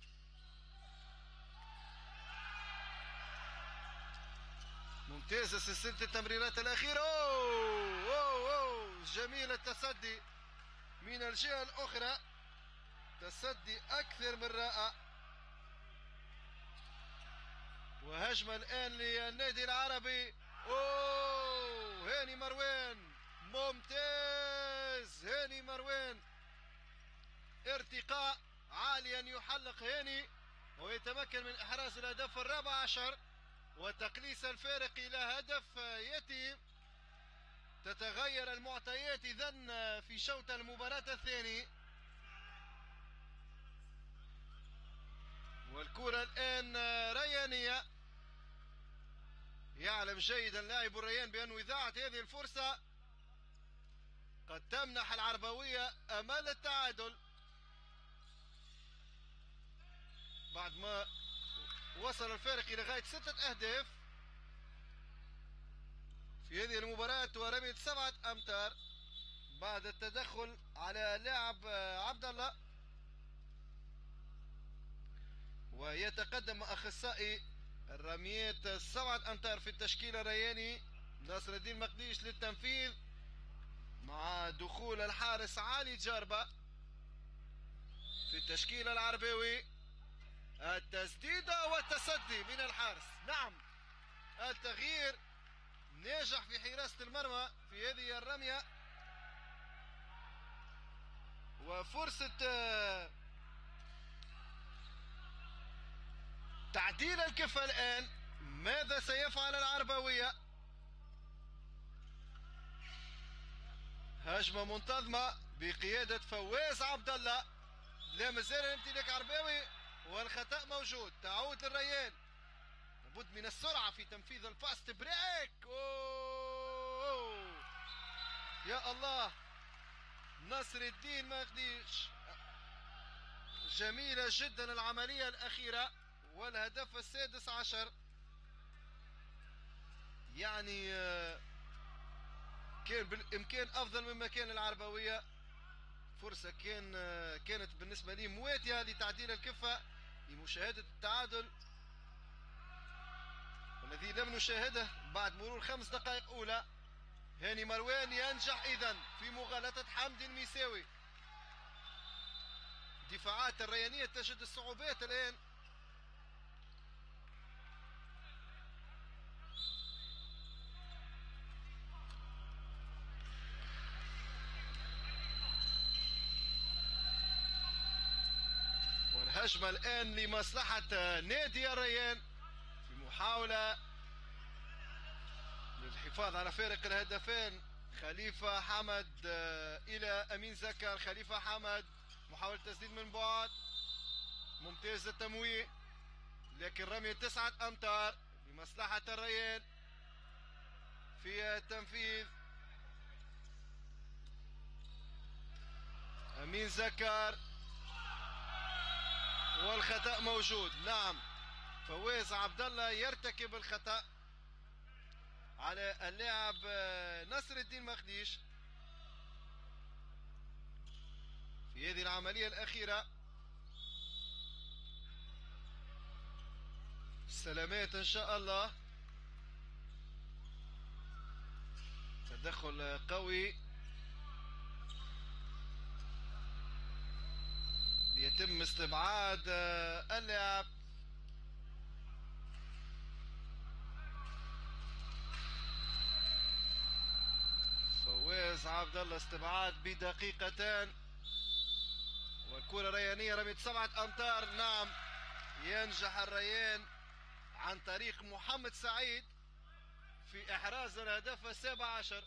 ممتازة سلسلة التمريرات الأخيرة. أوه أوه أوه جميل التصدي من الجهة الأخرى، تصدي أكثر من رائع. وهجمة الآن للنادي العربي. أوه هاني مروان ممتاز، هاني مروان ارتقاء عاليا يحلق هاني ويتمكن من إحراز الهدف الرابع عشر وتقليص الفارق إلى هدف يتيم. تتغير المعطيات إذن في شوط المباراة الثاني. والكرة الآن ريانية. يعلم جيدا لاعب الريان بأن إذاعة هذه الفرصة قد تمنح العربوية أمل التعادل بعد ما وصل الفارق إلى غاية ستة أهداف في هذه المباراة ورمية سبعة أمتار بعد التدخل على لاعب عبد الله. ويتقدم أخصائي الرميات سبعة أمتار في التشكيل الرياني ناصر الدين مقديش للتنفيذ مع دخول الحارس علي جاربة في التشكيل العرباوي. التسديدة والتصدي من الحارس، نعم التغيير ناجح في حراسة المرمى في هذه الرمية. وفرصة تعديل الكفة الآن. ماذا سيفعل العربوية؟ هجمة منتظمة بقيادة فواز عبد الله. لا مازال الامتلاك عرباوي والخطأ موجود. تعود للريان، لابد من السرعة في تنفيذ الفاست بريك. أوه. يا الله نصر الدين مقديش، جميلة جدا العملية الأخيرة والهدف السادس عشر. يعني كان بالإمكان أفضل مما كان العربوية. فرصة كان كانت بالنسبة لي مواتية لتعديل الكفة لمشاهدة التعادل الذي لم نشاهده بعد مرور خمس دقائق أولى. هاني مروان ينجح إذن في مغالطة حمدي المساوي. دفاعات الريانية تجد الصعوبات الآن. والهجمة الآن لمصلحة نادي الريان في محاولة للحفاظ على فارق الهدفين. خليفة حمد إلى أمين زكار. خليفة حمد محاولة تسديد من بعد، ممتاز التمويه، لكن رمية تسعة أمتار لمصلحة الريان في التنفيذ. أمين زكار والخطأ موجود. نعم، فواز عبد الله يرتكب الخطأ على اللاعب نصر الدين مخديش في هذه العملية الأخيرة. سلامات إن شاء الله. تدخل قوي ليتم استبعاد اللاعب. فواز عبد الله استبعاد بدقيقتان، والكرة ريانية رميت سبعة أمتار. نعم، ينجح الريان عن طريق محمد سعيد في إحراز الهدف السابع عشر.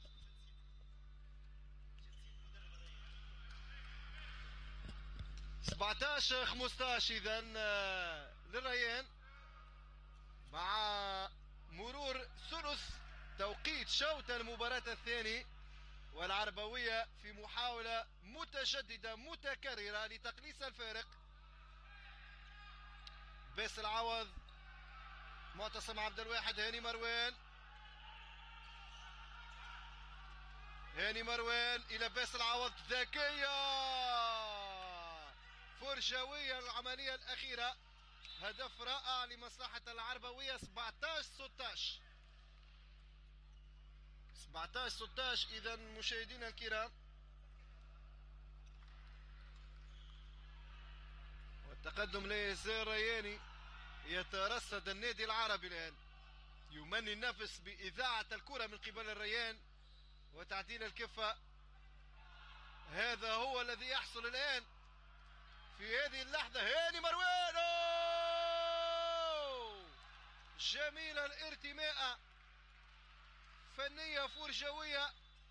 سبعتاشر خمسطاشر إذا للريان مع مرور ثلث توقيت شوط المباراة الثاني، والعربوية في محاولة متجددة متكررة لتقليص الفارق. باس العوض، معتصم عبد الواحد، هاني مروان، هاني مروان إلى باس العوض، ذكية فرجاوية العملية الأخيرة. هدف رائع لمصلحة العربوية. سبعتاشر ستاشر سبعتاشر ستاشر إذا مشاهدينا الكرام. والتقدم لا يزال رياني. يترصد النادي العربي الآن، يمني النفس بإذاعة الكرة من قبل الريان وتعديل الكفة. هذا هو الذي يحصل الآن في هذه اللحظة. هاني مروان، جميلة الارتماء، فنية فرجوية،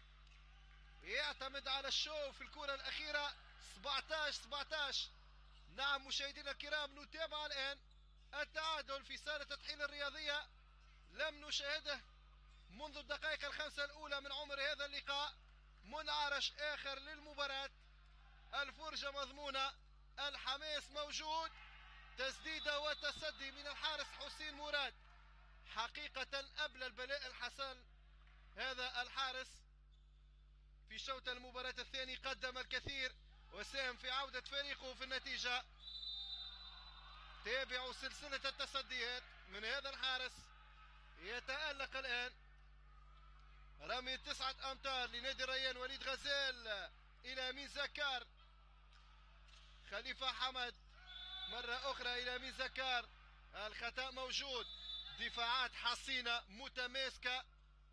يعتمد على الشو في الكرة الأخيرة. سبعتاشر سبعتاشر. نعم مشاهدينا الكرام، نتابع الآن التعادل في صالة التطحين الرياضية. لم نشاهده منذ الدقائق الخمسة الأولى من عمر هذا اللقاء. منعرش آخر للمباراة، الفرجة مضمونة، الحماس موجود. تسديدة وتصدي من الحارس حسين مراد. حقيقة قبل البلاء الحسن هذا الحارس في شوط المباراة الثاني قدم الكثير وساهم في عودة فريقه في النتيجة. تابعوا سلسلة التصديات من هذا الحارس. يتألق الآن. رمي تسعة أمتار لنادي الريان. وليد غزال إلى مين زكار. خليفة حمد مرة أخرى إلى مين زكار. الخطأ موجود. دفاعات حصينة متماسكة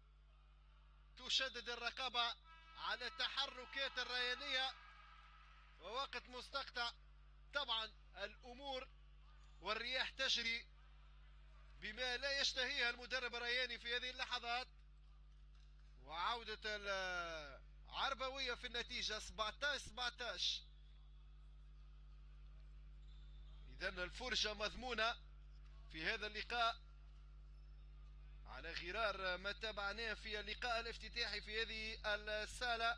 تشدد الرقابة على التحركات الريانية، ووقت مستقطع. طبعا الأمور والرياح تجري بما لا يشتهيها المدرب الرياني في هذه اللحظات. وعودة العربوية في النتيجة سبعتاشر سبعتاشر. إذن الفرجة مضمونة في هذا اللقاء على غرار ما تابعناه في اللقاء الافتتاحي في هذه السالة.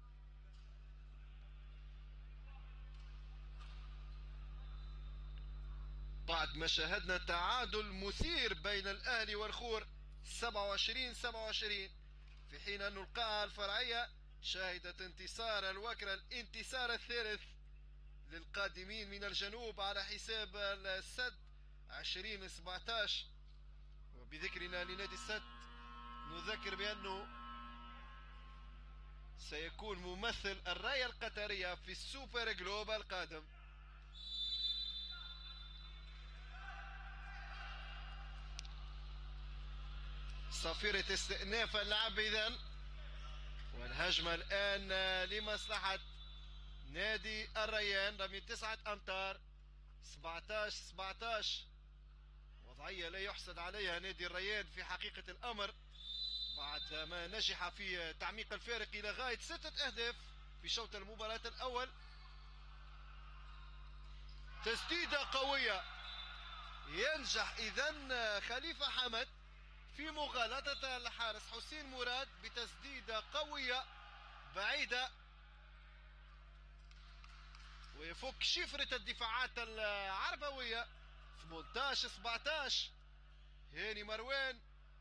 بعد ما شاهدنا تعادل مثير بين الأهلي والخور سبعة وعشرين سبعة وعشرين، في حين أن القاعة الفرعية شهدت انتصار الوكرة، الانتصار الثالث للقادمين من الجنوب على حساب السد عشرين سبعتاشر. وبذكرنا لنادي السد نذكر بأنه سيكون ممثل الراية القطرية في السوبر جلوب القادم. صفيرة استئناف اللعب إذن، والهجمة الآن لمصلحة نادي الريان. رمي تسعة أمتار. سبعتاشر سبعتاشر. وضعية لا يحسد عليها نادي الريان في حقيقة الأمر، بعد ما نجح في تعميق الفارق إلى غاية ستة أهداف في شوط المباراة الأول. تسديدة قوية. ينجح إذن خليفة حمد في مغالطة الحارس حسين مراد بتسديدة قوية بعيدة. ويفك شفرة الدفاعات العربوية. ثمانية عشر سبعطاش. هاني مروان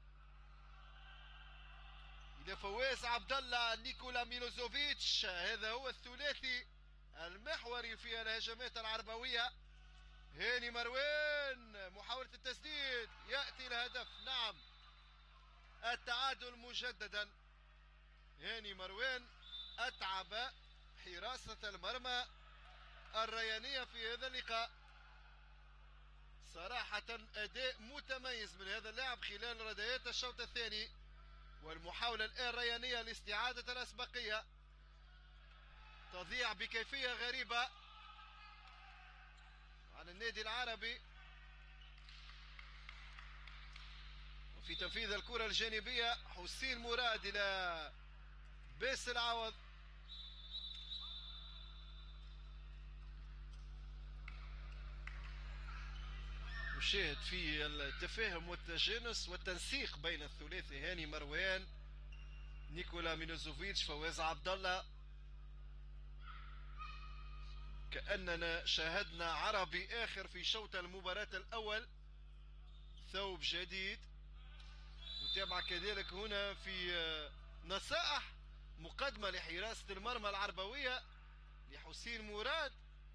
إلى فواز عبد الله نيكولا ميلوزوفيتش. هذا هو الثلاثي المحوري في الهجمات العربوية. هاني مروان محاولة التسديد، يأتي الهدف. نعم، التعادل مجددا. هاني مروان أتعب حراسة المرمى الريانية في هذا اللقاء. صراحة أداء متميز من هذا اللاعب خلال رديات الشوط الثاني، والمحاولة الآن الريانية لاستعادة الأسبقية تضيع بكيفية غريبة على النادي العربي. وفي تنفيذ الكرة الجانبية حسين مراد إلى باسل العوض. نشاهد في التفاهم والتجانس والتنسيق بين الثلاثي هاني مروان نيكولا ميلوزوفيتش فواز عبد الله. كأننا شاهدنا عربي آخر في شوط المباراة الأول، ثوب جديد. نتابع كذلك هنا في نصائح مقدمة لحراسة المرمى العربوية لحسين مراد.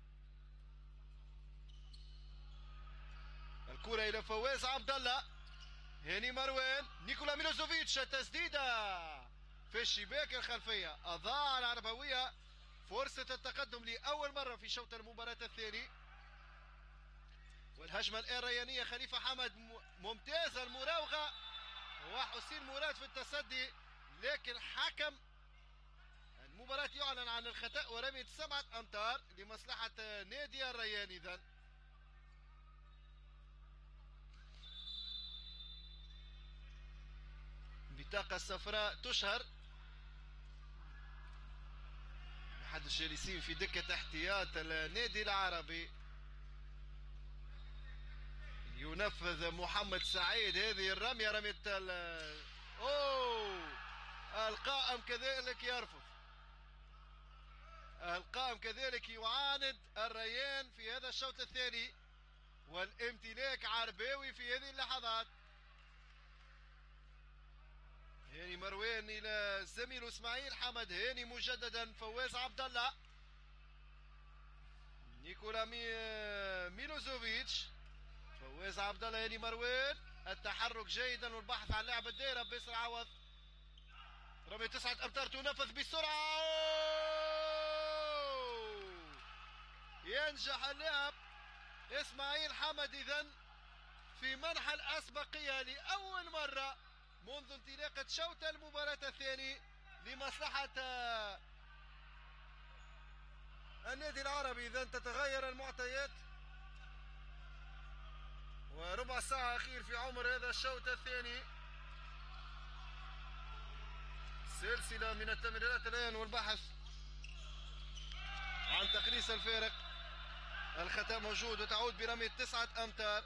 الكرة إلى فواز عبد الله. هاني مروان نيكولا ميلوزوفيتش، تسديدة في الشباك الخلفية. أضاع العربوية فرصة التقدم لأول مرة في شوط المباراة الثاني. والهجمة الآن ريانية. خليفة حمد ممتازة المراوغة، وحسين مراد في التصدي، لكن حكم المباراة يعلن عن الخطأ ورمية سبعة أمتار لمصلحة نادي الريان. إذن بطاقة صفراء تشهر أحد الجالسين في دكة احتياط النادي العربي. ينفذ محمد سعيد هذه الرمية، رمية ال أوه القائم كذلك يرفض. القائم كذلك يعاند الريان في هذا الشوط الثاني، والامتلاك عرباوي في هذه اللحظات. هاني مروان الى زميله اسماعيل حمد. هاني مجددا فواز عبد الله. نيكولا مي... ميلوزوفيتش فواز عبد الله. هاني مروان التحرك جيدا والبحث عن لاعب الدائره باسل عوض. رمي تسعة امتار تنفذ بسرعه. ينجح اللاعب اسماعيل حمد اذن في منح الاسبقيه لاول مره منذ انطلاقة شوط المباراة الثاني لمصلحة النادي العربي. إذا تتغير المعطيات، وربع ساعة أخير في عمر هذا الشوط الثاني. سلسلة من التمريرات الآن والبحث عن تقليص الفارق. الخطأ موجود وتعود برمية تسعة أمتار.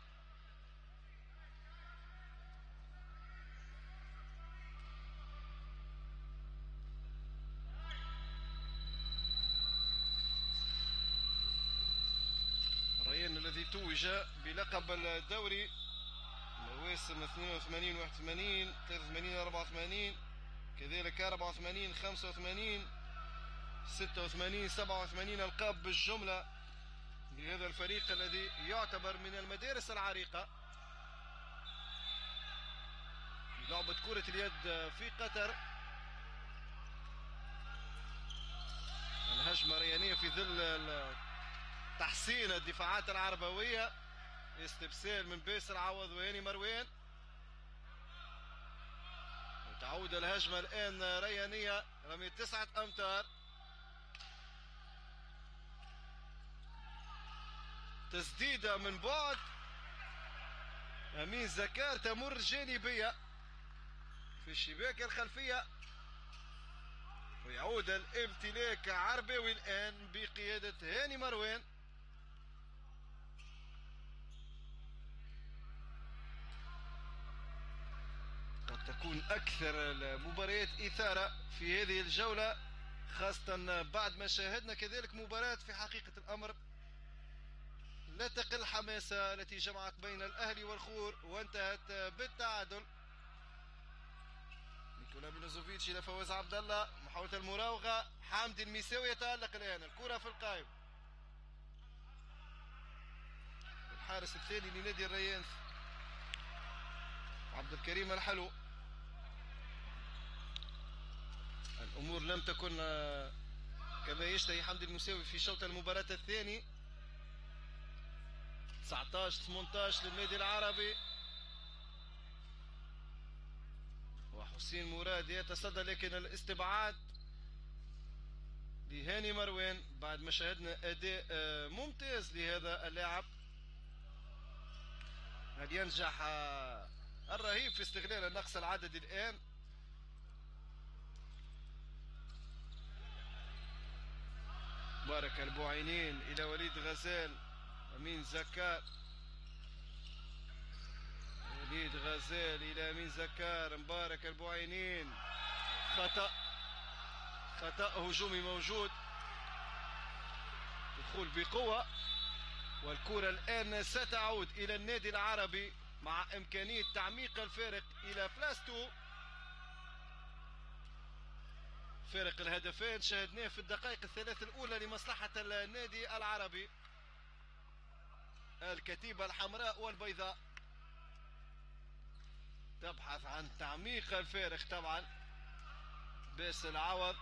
الريان الذي توج بلقب الدوري مواسم اثنين وثمانين واحد وثمانين ثلاثة وثمانين أربعة وثمانين، كذلك أربعة وثمانين خمسة وثمانين ستة وثمانين سبعة وثمانين ألقاب بالجملة لهذا الفريق الذي يعتبر من المدارس العريقة لعبة كرة اليد في قطر. الهجمة ريانية في ظل تحسين الدفاعات العربوية. استبسال من باسل عوض وهاني مروان. وتعود الهجمة الآن ريانية، رمية تسعة أمتار. تسديدة من بعد أمين زكار تمر جانبية في الشباك الخلفية، ويعود الامتلاك عرباوي الآن بقيادة هاني مروان. قد تكون أكثر المباريات إثارة في هذه الجولة خاصة بعد ما شاهدنا كذلك مباراة في حقيقة الأمر لا تقل حماسة التي جمعت بين الأهلي والخور وانتهت بالتعادل. نيكولا ميلوزوفيتش إلى فواز عبد الله، محاولة المراوغة، حامدي الميساوي يتألق الآن، الكرة في القائم، الحارس الثاني لنادي الريان عبد الكريم الحلو. الأمور لم تكن كما يشتهي حمدي المساوي في شوط المباراة الثاني. تسعطاش ثمنطاش للنادي العربي، وحسين مراد يتصدى، لكن الاستبعاد لهاني مروان بعد ما شاهدنا أداء ممتاز لهذا اللاعب. هل ينجح الرهيب في استغلال النقص العددي الآن؟ بارك البوعينين إلى وليد غزال، أمين زكار، وليد غزال إلى أمين زكار، مبارك البوعينين، خطأ خطأ هجومي موجود، دخول بقوة، والكرة الآن ستعود إلى النادي العربي مع إمكانية تعميق الفارق إلى بلاس اثنين. فارق الهدفين شاهدناه في الدقائق الثلاث الأولى لمصلحة النادي العربي. الكتيبة الحمراء والبيضاء تبحث عن تعميق الفارق طبعا. باسل عوض،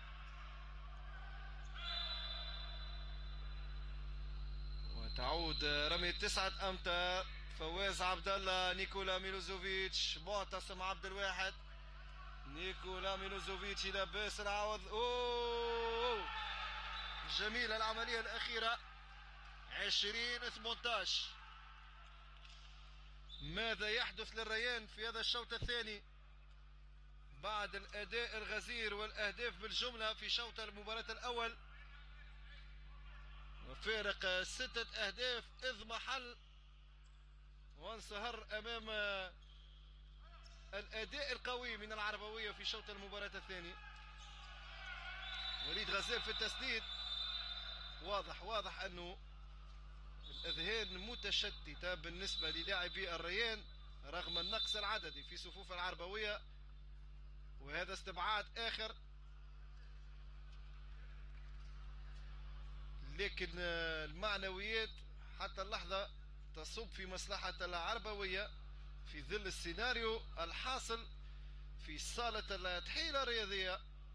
وتعود رمية تسعة أمتار، فواز عبد الله، نيكولا ميلوزوفيتش، معتصم عبد الواحد، نيكولا ميلوزوفيتش إلى باسل عوض. أوه جميلة العملية الأخيرة. عشرين ثمنطاش. ماذا يحدث للريان في هذا الشوط الثاني بعد الأداء الغزير والأهداف بالجملة في شوط المباراة الأول؟ وفارق ستة أهداف إذ محل وانصهر أمام الأداء القوي من العربوية في شوط المباراة الثاني. وليد غزال في التسديد، واضح واضح أنه الأذهان متشتتة بالنسبة للاعبي الريان رغم النقص العددي في صفوف العربوية، وهذا استبعاد آخر. لكن المعنويات حتى اللحظة تصب في مصلحة العربوية في ظل السيناريو الحاصل في صالة التحيلة الرياضية.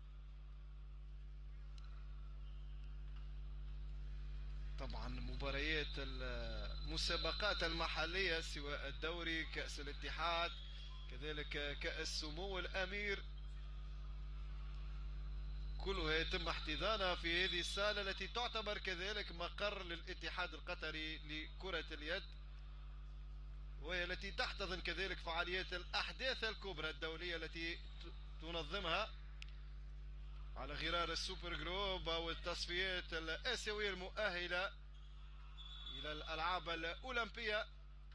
طبعا مباريات المسابقات المحلية سواء الدوري، كأس الاتحاد، كذلك كأس سمو الأمير، كلها يتم احتضانها في هذه الصالة التي تعتبر كذلك مقر للاتحاد القطري لكرة اليد، وهي التي تحتضن كذلك فعاليات الأحداث الكبرى الدولية التي تنظمها على غرار السوبر جروب أو التصفيات الآسيوية المؤهلة إلى الألعاب الأولمبية.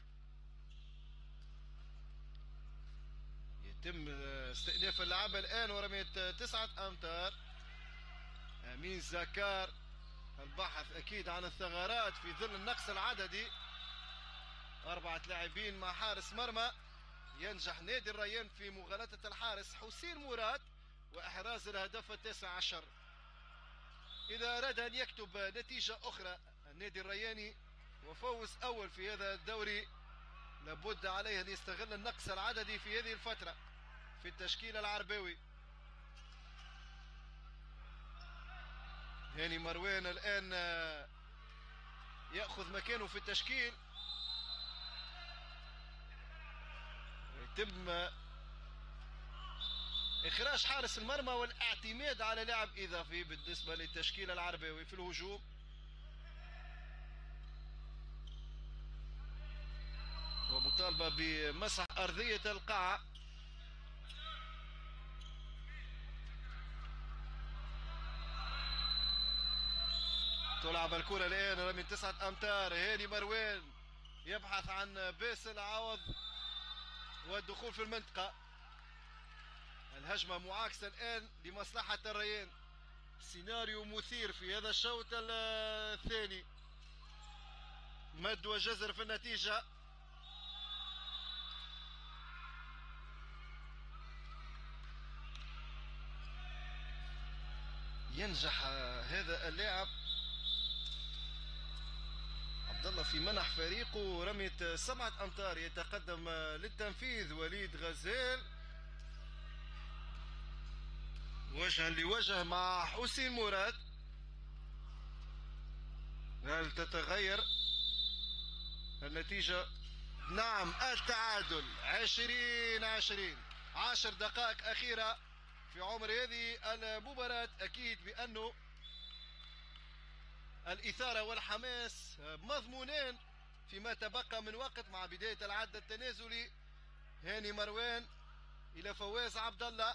يتم استئناف اللعب الآن ورمية تسعة أمتار. أمين زكار، البحث أكيد عن الثغرات في ظل النقص العددي، أربعة لاعبين مع حارس مرمى. ينجح نادي الريان في مغالطة الحارس حسين مراد وإحراز الهدف التاسع عشر. إذا أراد أن يكتب نتيجة أخرى النادي الرياني وفوز أول في هذا الدوري لابد عليه أن يستغل النقص العددي في هذه الفترة في التشكيل العربوي. هاني مروان الآن يأخذ مكانه في التشكيل، يتم إخراج حارس المرمى والاعتماد على لاعب إضافي بالنسبة للتشكيل العربوي في الهجوم. ومطالبة بمسح أرضية القاعة. تلعب الكرة الآن من تسعة أمتار. هاني مروان يبحث عن باسل عوض والدخول في المنطقة. الهجمة معاكسة الآن لمصلحة الريان. سيناريو مثير في هذا الشوط الثاني، مد وجزر في النتيجة. ينجح هذا اللاعب عبد الله في منح فريقه رمية سبعة أمتار. يتقدم للتنفيذ وليد غزال وجها لوجه مع حسين مراد. هل تتغير النتيجة؟ نعم، التعادل عشرين عشرين. عشر دقائق أخيرة في عمر هذه المباراة. أكيد بأنه الإثارة والحماس مضمونين فيما تبقى من وقت مع بداية العد التنازلي. هاني مروان إلى فواز عبد الله.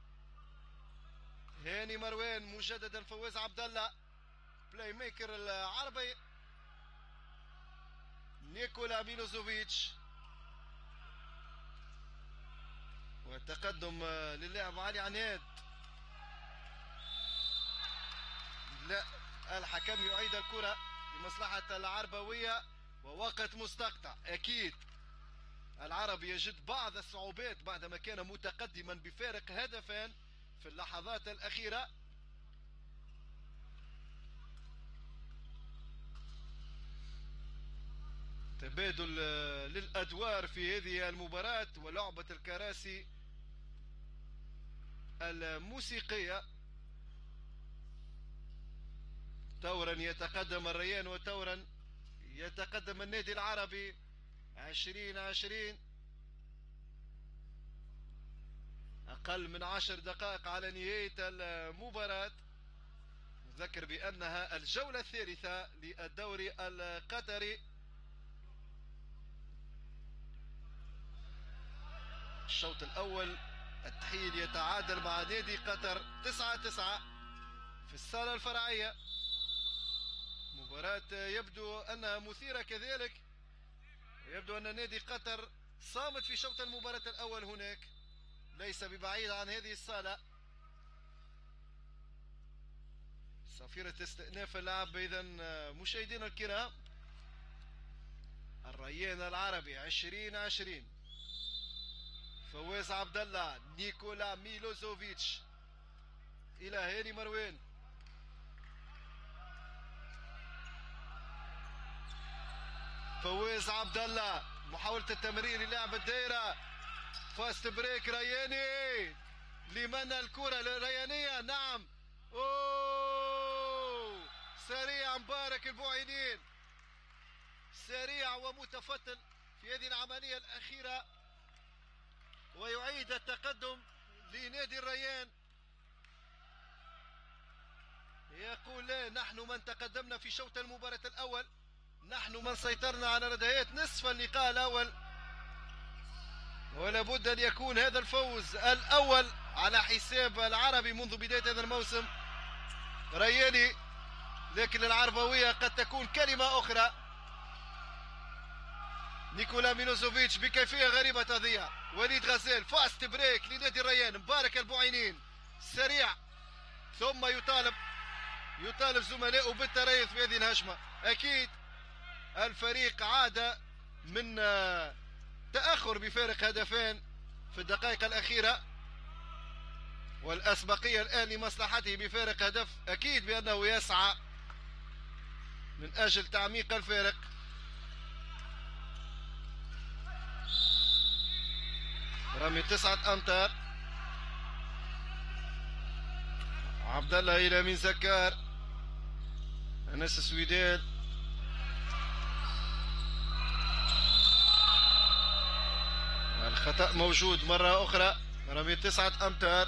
هاني مروان مجددا فواز عبد الله، بلاي ميكر العربي نيكولا ميلوزوفيتش. والتقدم للاعب علي عناد. لا، الحكم يعيد الكرة لمصلحة العربوية ووقت مستقطع. أكيد العربي يجد بعض الصعوبات بعدما كان متقدما بفارق هدفين في اللحظات الأخيرة. تبادل للأدوار في هذه المباراة ولعبة الكراسي الموسيقية. تورا يتقدم الريان وتورا يتقدم النادي العربي. عشرين عشرين، أقل من عشر دقائق على نهاية المباراة. نذكر بأنها الجولة الثالثة للدوري القطري. الشوط الأول التحيل يتعادل مع نادي قطر تسعة تسعة في الصالة الفرعية. مباراة يبدو أنها مثيرة كذلك. يبدو أن نادي قطر صامت في شوط المباراة الأول هناك، ليس ببعيد عن هذه الصالة. صافرة استئناف اللعب. إذا مشاهدينا الكرام، الريان العربي عشرين عشرين. فواز عبد الله، نيكولا ميلوزوفيتش إلى هاني مروان. فواز عبد الله، محاولة التمرير للعب الدائرة. فاست بريك رياني. لمن الكرة الريانية؟ نعم. أوه، سريع مبارك البوعينين، سريع ومتفتل في هذه العملية الأخيرة، ويعيد التقدم لنادي الريان. يقول لا، نحن من تقدمنا في شوط المباراة الأول، نحن من سيطرنا على ردهات نصف اللقاء الأول، ولا بد أن يكون هذا الفوز الأول على حساب العربي منذ بداية هذا الموسم. رياني، لكن العربوية قد تكون كلمة أخرى. نيكولا ميلوزوفيتش بكيفية غريبة تضيع. وليد غزال، فاست بريك لنادي الريان. مبارك البوعينين سريع، ثم يطالب يطالب زملائه بالتريث في هذه الهجمة. أكيد الفريق عاد من تأخر بفارق هدفين في الدقائق الأخيرة، والأسبقية الآن لمصلحته بفارق هدف. أكيد بأنه يسعى من أجل تعميق الفارق. رمي تسعة أمتار. عبد الله إلى من زكار. أنس سويدان. الخطأ موجود مرة أخرى. رمي تسعة أمتار.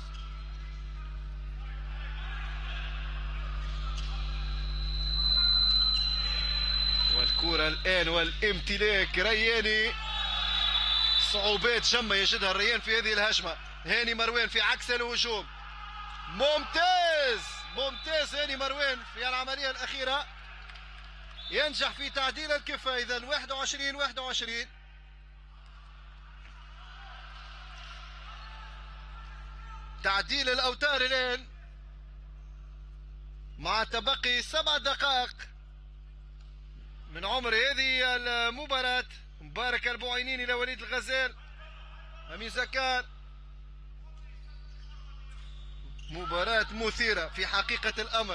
والكرة الآن والامتلاك رياني. صعوبات جمة يجدها الريان في هذه الهجمة. هاني مروان في عكس الهجوم. ممتاز ممتاز هاني مروان في العملية الأخيرة، ينجح في تعديل الكفة. إذا واحد وعشرين واحد وعشرين. تعديل الأوتار الآن مع تبقي سبع دقائق من عمر هذه المباراة. مبارك البوعينين إلى وليد الغزال. أمين زكار. مباراة مثيرة في حقيقة الأمر.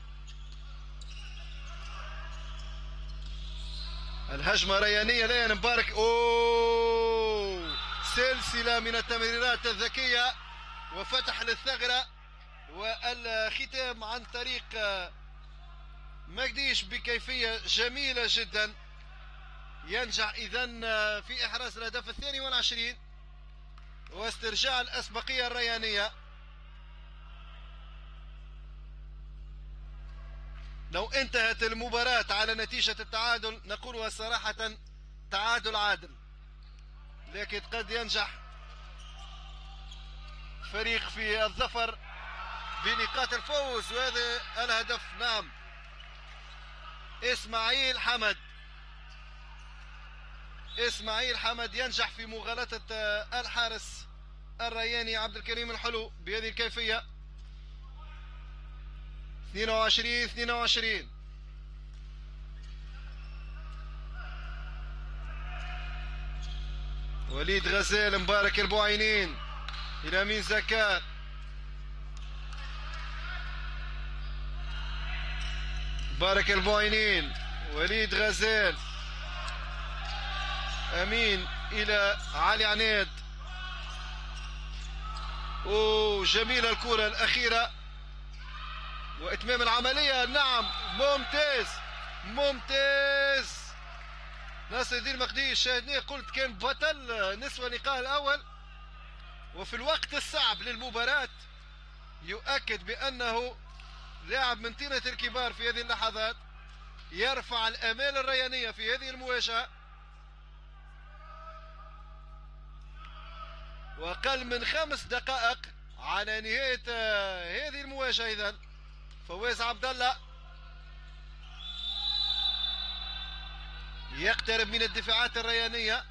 الهجمة ريانية الآن. مبارك أوه سلسلة من التمريرات الذكية وفتح للثغرة والختام عن طريق مجديش بكيفية جميلة جدا. ينجح إذن في إحراز الهدف الثاني والعشرين واسترجاع الأسبقية الريانية. لو انتهت المباراة على نتيجة التعادل نقولها صراحة تعادل عادل، لكن قد ينجح فريق في الظفر بنقاط الفوز. وهذا الهدف نعم إسماعيل حمد. إسماعيل حمد ينجح في مغالطة الحارس الرياني عبد الكريم الحلو بهذه الكيفية. اثنين وعشرين اثنين وعشرين. وليد غزال. مبارك البوعينين إلى أمين زكار. مبارك البوعينين. وليد غزال. أمين إلى علي عناد. أوه جميلة الكرة الأخيرة وإتمام العملية. نعم ممتاز ممتاز. ناصر الدين مقديش شاهدناه قلت كان بطل نسوى اللقاء الأول، وفي الوقت الصعب للمباراة يؤكد بأنه لاعب من طينة الكبار في هذه اللحظات. يرفع الآمال الريانية في هذه المواجهة. وأقل من خمس دقائق على نهاية هذه المواجهة. إذن فواز عبد الله يقترب من الدفاعات الريانية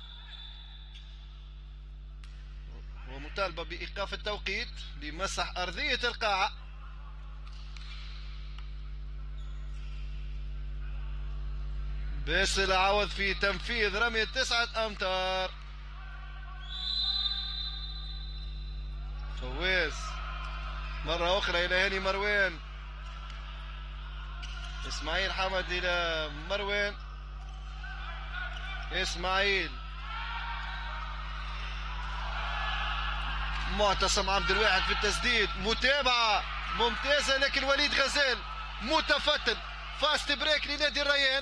ومطالبة بإيقاف التوقيت لمسح أرضية القاعة. باسل عوض في تنفيذ رمية تسعة أمتار. فواز مرة أخرى إلى هاني مروان. إسماعيل حمد إلى مروان. إسماعيل. معتصم عبد الواحد في التسديد. متابعة ممتازة لكن وليد غزال متفتن. فاست بريك لنادي الريان.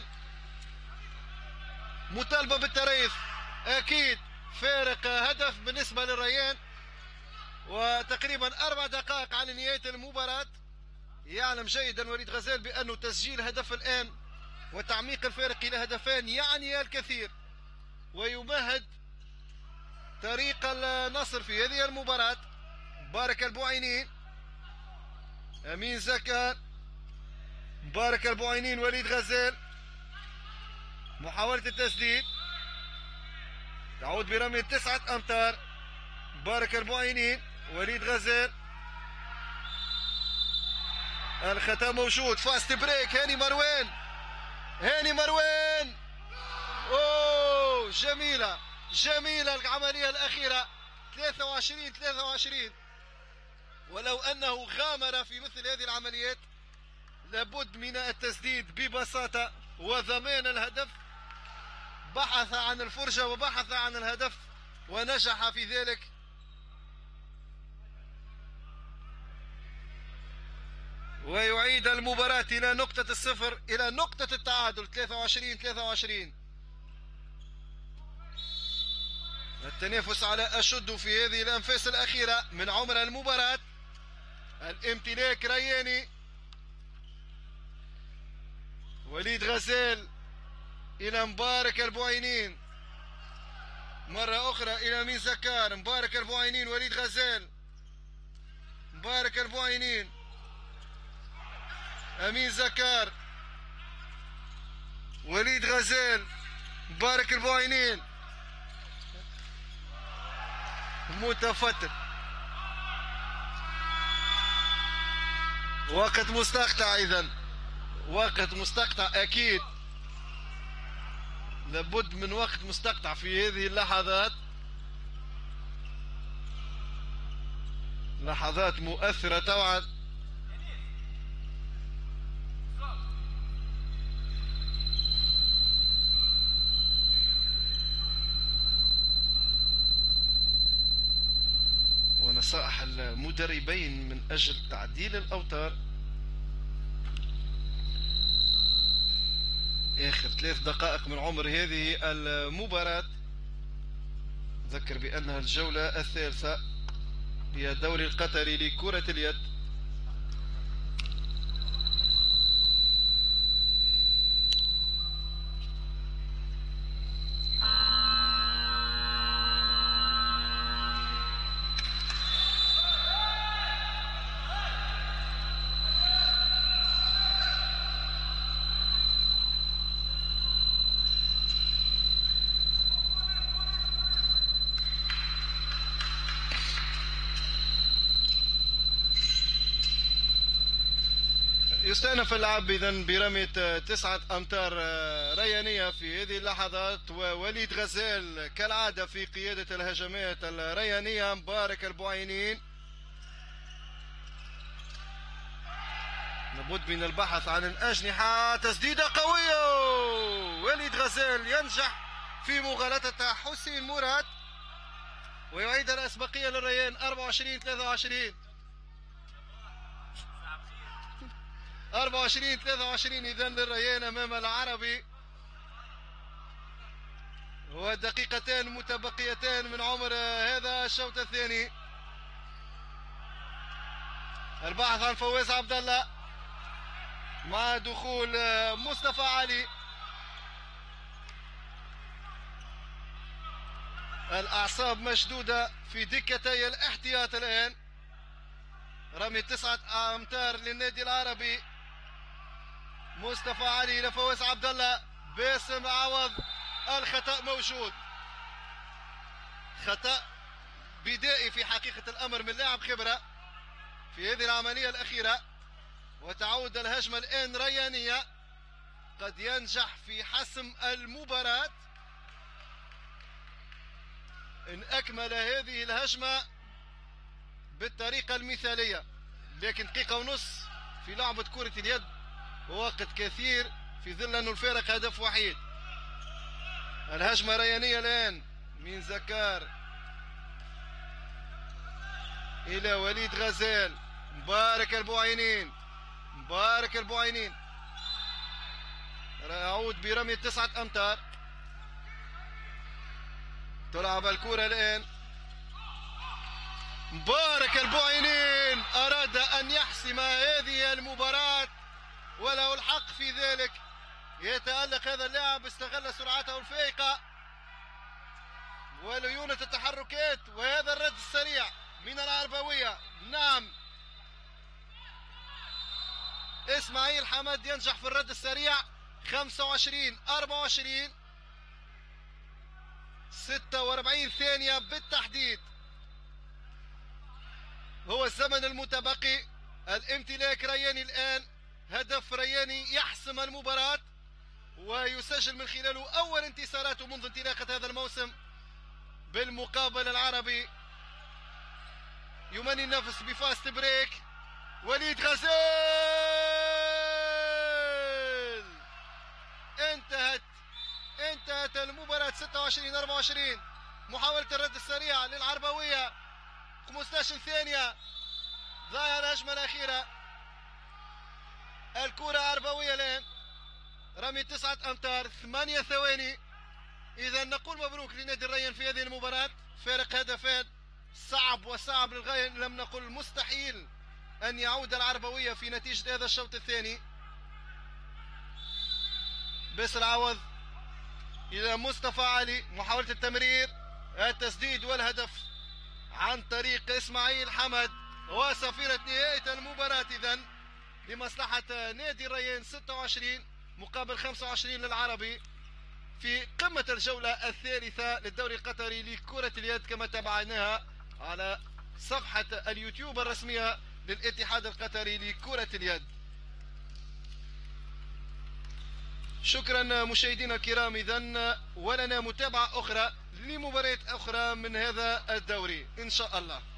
مطالبة بالتريث أكيد. فارق هدف بالنسبة للريان وتقريبا أربع دقائق على نهاية المباراة. يعلم جيدا وليد غزال بأنه تسجيل هدف الآن وتعميق الفارق إلى هدفين يعني الكثير ويمهد طريق النصر في هذه المباراة. مبارك البوعينين. أمين زكار. مبارك البوعينين. وليد غزال. محاولة التسديد تعود برمية تسعة أمتار. مبارك البوعينين. وليد غزال. الختام موجود. فاست بريك. هاني مروان. هاني مروان. اوه جميلة جميلة العملية الأخيرة. ثلاثة وعشرين ثلاثة وعشرين. ولو أنه غامر في مثل هذه العمليات لابد من التسديد ببساطة وضمان الهدف. بحث عن الفرجة وبحث عن الهدف ونجح في ذلك. ويعيد المباراة إلى نقطة الصفر، إلى نقطة التعادل. ثلاثة وعشرين ثلاثة وعشرين. التنافس على أشد في هذه الأنفاس الأخيرة من عمر المباراة. الامتلاك رياني. وليد غزال إلى مبارك البوعينين. مرة أخرى إلى أمين زكار. مبارك البوعينين. وليد غزال. مبارك البوعينين. أمين زكار. وليد غزال. مبارك البوعينين. متفتت. وقت مستقطع إذا، وقت مستقطع أكيد، لابد من وقت مستقطع في هذه اللحظات، لحظات مؤثرة طبعا. ونصائح المدربين من أجل تعديل الأوتار. آخر ثلاث دقائق من عمر هذه المباراة. أذكر بأنها الجولة الثالثة للدوري القطري لكرة اليد. يستأنف اللعب إذن برمية تسعة أمتار ريانية في هذه اللحظات، ووليد غزال كالعادة في قيادة الهجمات الريانية. مبارك البوعينين، لابد من البحث عن الأجنحة. تسديدة قوية، وليد غزال ينجح في مغالطة حسين مراد ويعيد الأسبقية للريان. أربعة وعشرين ثلاثة وعشرين أربعة وعشرين ثلاثة وعشرين إذن للريان أمام العربي، ودقيقتان متبقيتان من عمر هذا الشوط الثاني. البحث عن فواز عبد الله مع دخول مصطفى علي. الأعصاب مشدودة في دكتي الاحتياط الآن. رمي تسعة أمتار للنادي العربي. مصطفى علي لفواز عبد الله. باسم عوض، الخطأ موجود، خطأ بدائي في حقيقة الأمر من لاعب خبرة في هذه العملية الأخيرة. وتعود الهجمة الآن ريانية، قد ينجح في حسم المباراة إن أكمل هذه الهجمة بالطريقة المثالية. لكن دقيقة ونص في لعبة كرة اليد ووقت كثير في ظل أنه الفارق هدف وحيد. الهجمة ريانية الآن من زكار إلى وليد غزال. مبارك البوعينين، مبارك البوعينين يعود برمية تسعة أمتار. تلعب الكرة الآن. مبارك البوعينين أراد أن يحسم هذه المباراة وله الحق في ذلك. يتألق هذا اللاعب، استغل سرعته الفائقة وليونة التحركات وهذا الرد السريع من العربوية. نعم، إسماعيل حمد ينجح في الرد السريع. خمسة وعشرين أربعة وعشرين ستة وأربعين ثانية بالتحديد هو الزمن المتبقي. الامتلاك رياني الآن، هدف رياني يحسم المباراة ويسجل من خلاله أول انتصاراته منذ انطلاقة هذا الموسم بالمقابل العربي. يمني النفس بفاست بريك. وليد غزال. انتهت انتهت المباراة ستة وعشرين أربعة وعشرين. محاولة الرد السريع للعربوية. خمسة عشر ثانية ضايع الهجمة الأخيرة. الكرة عربوية الآن. رمي تسعة أمتار ثمانية ثواني. إذا نقول مبروك لنادي الريان في هذه المباراة. فارق هدفان صعب وصعب للغاية، لم نقل مستحيل أن يعود العربوية في نتيجة هذا الشوط الثاني. باسل عوض إلى مصطفى علي. محاولة التمرير، التسديد والهدف عن طريق إسماعيل حمد. وصافرة نهاية المباراة إذن لمصلحة نادي الريان. ستة وعشرين مقابل خمسة وعشرين للعربي في قمة الجولة الثالثة للدوري القطري لكرة اليد، كما تابعناها على صفحة اليوتيوب الرسمية للاتحاد القطري لكرة اليد. شكرا مشاهدينا الكرام، إذن ولنا متابعة أخرى لمباريات أخرى من هذا الدوري إن شاء الله.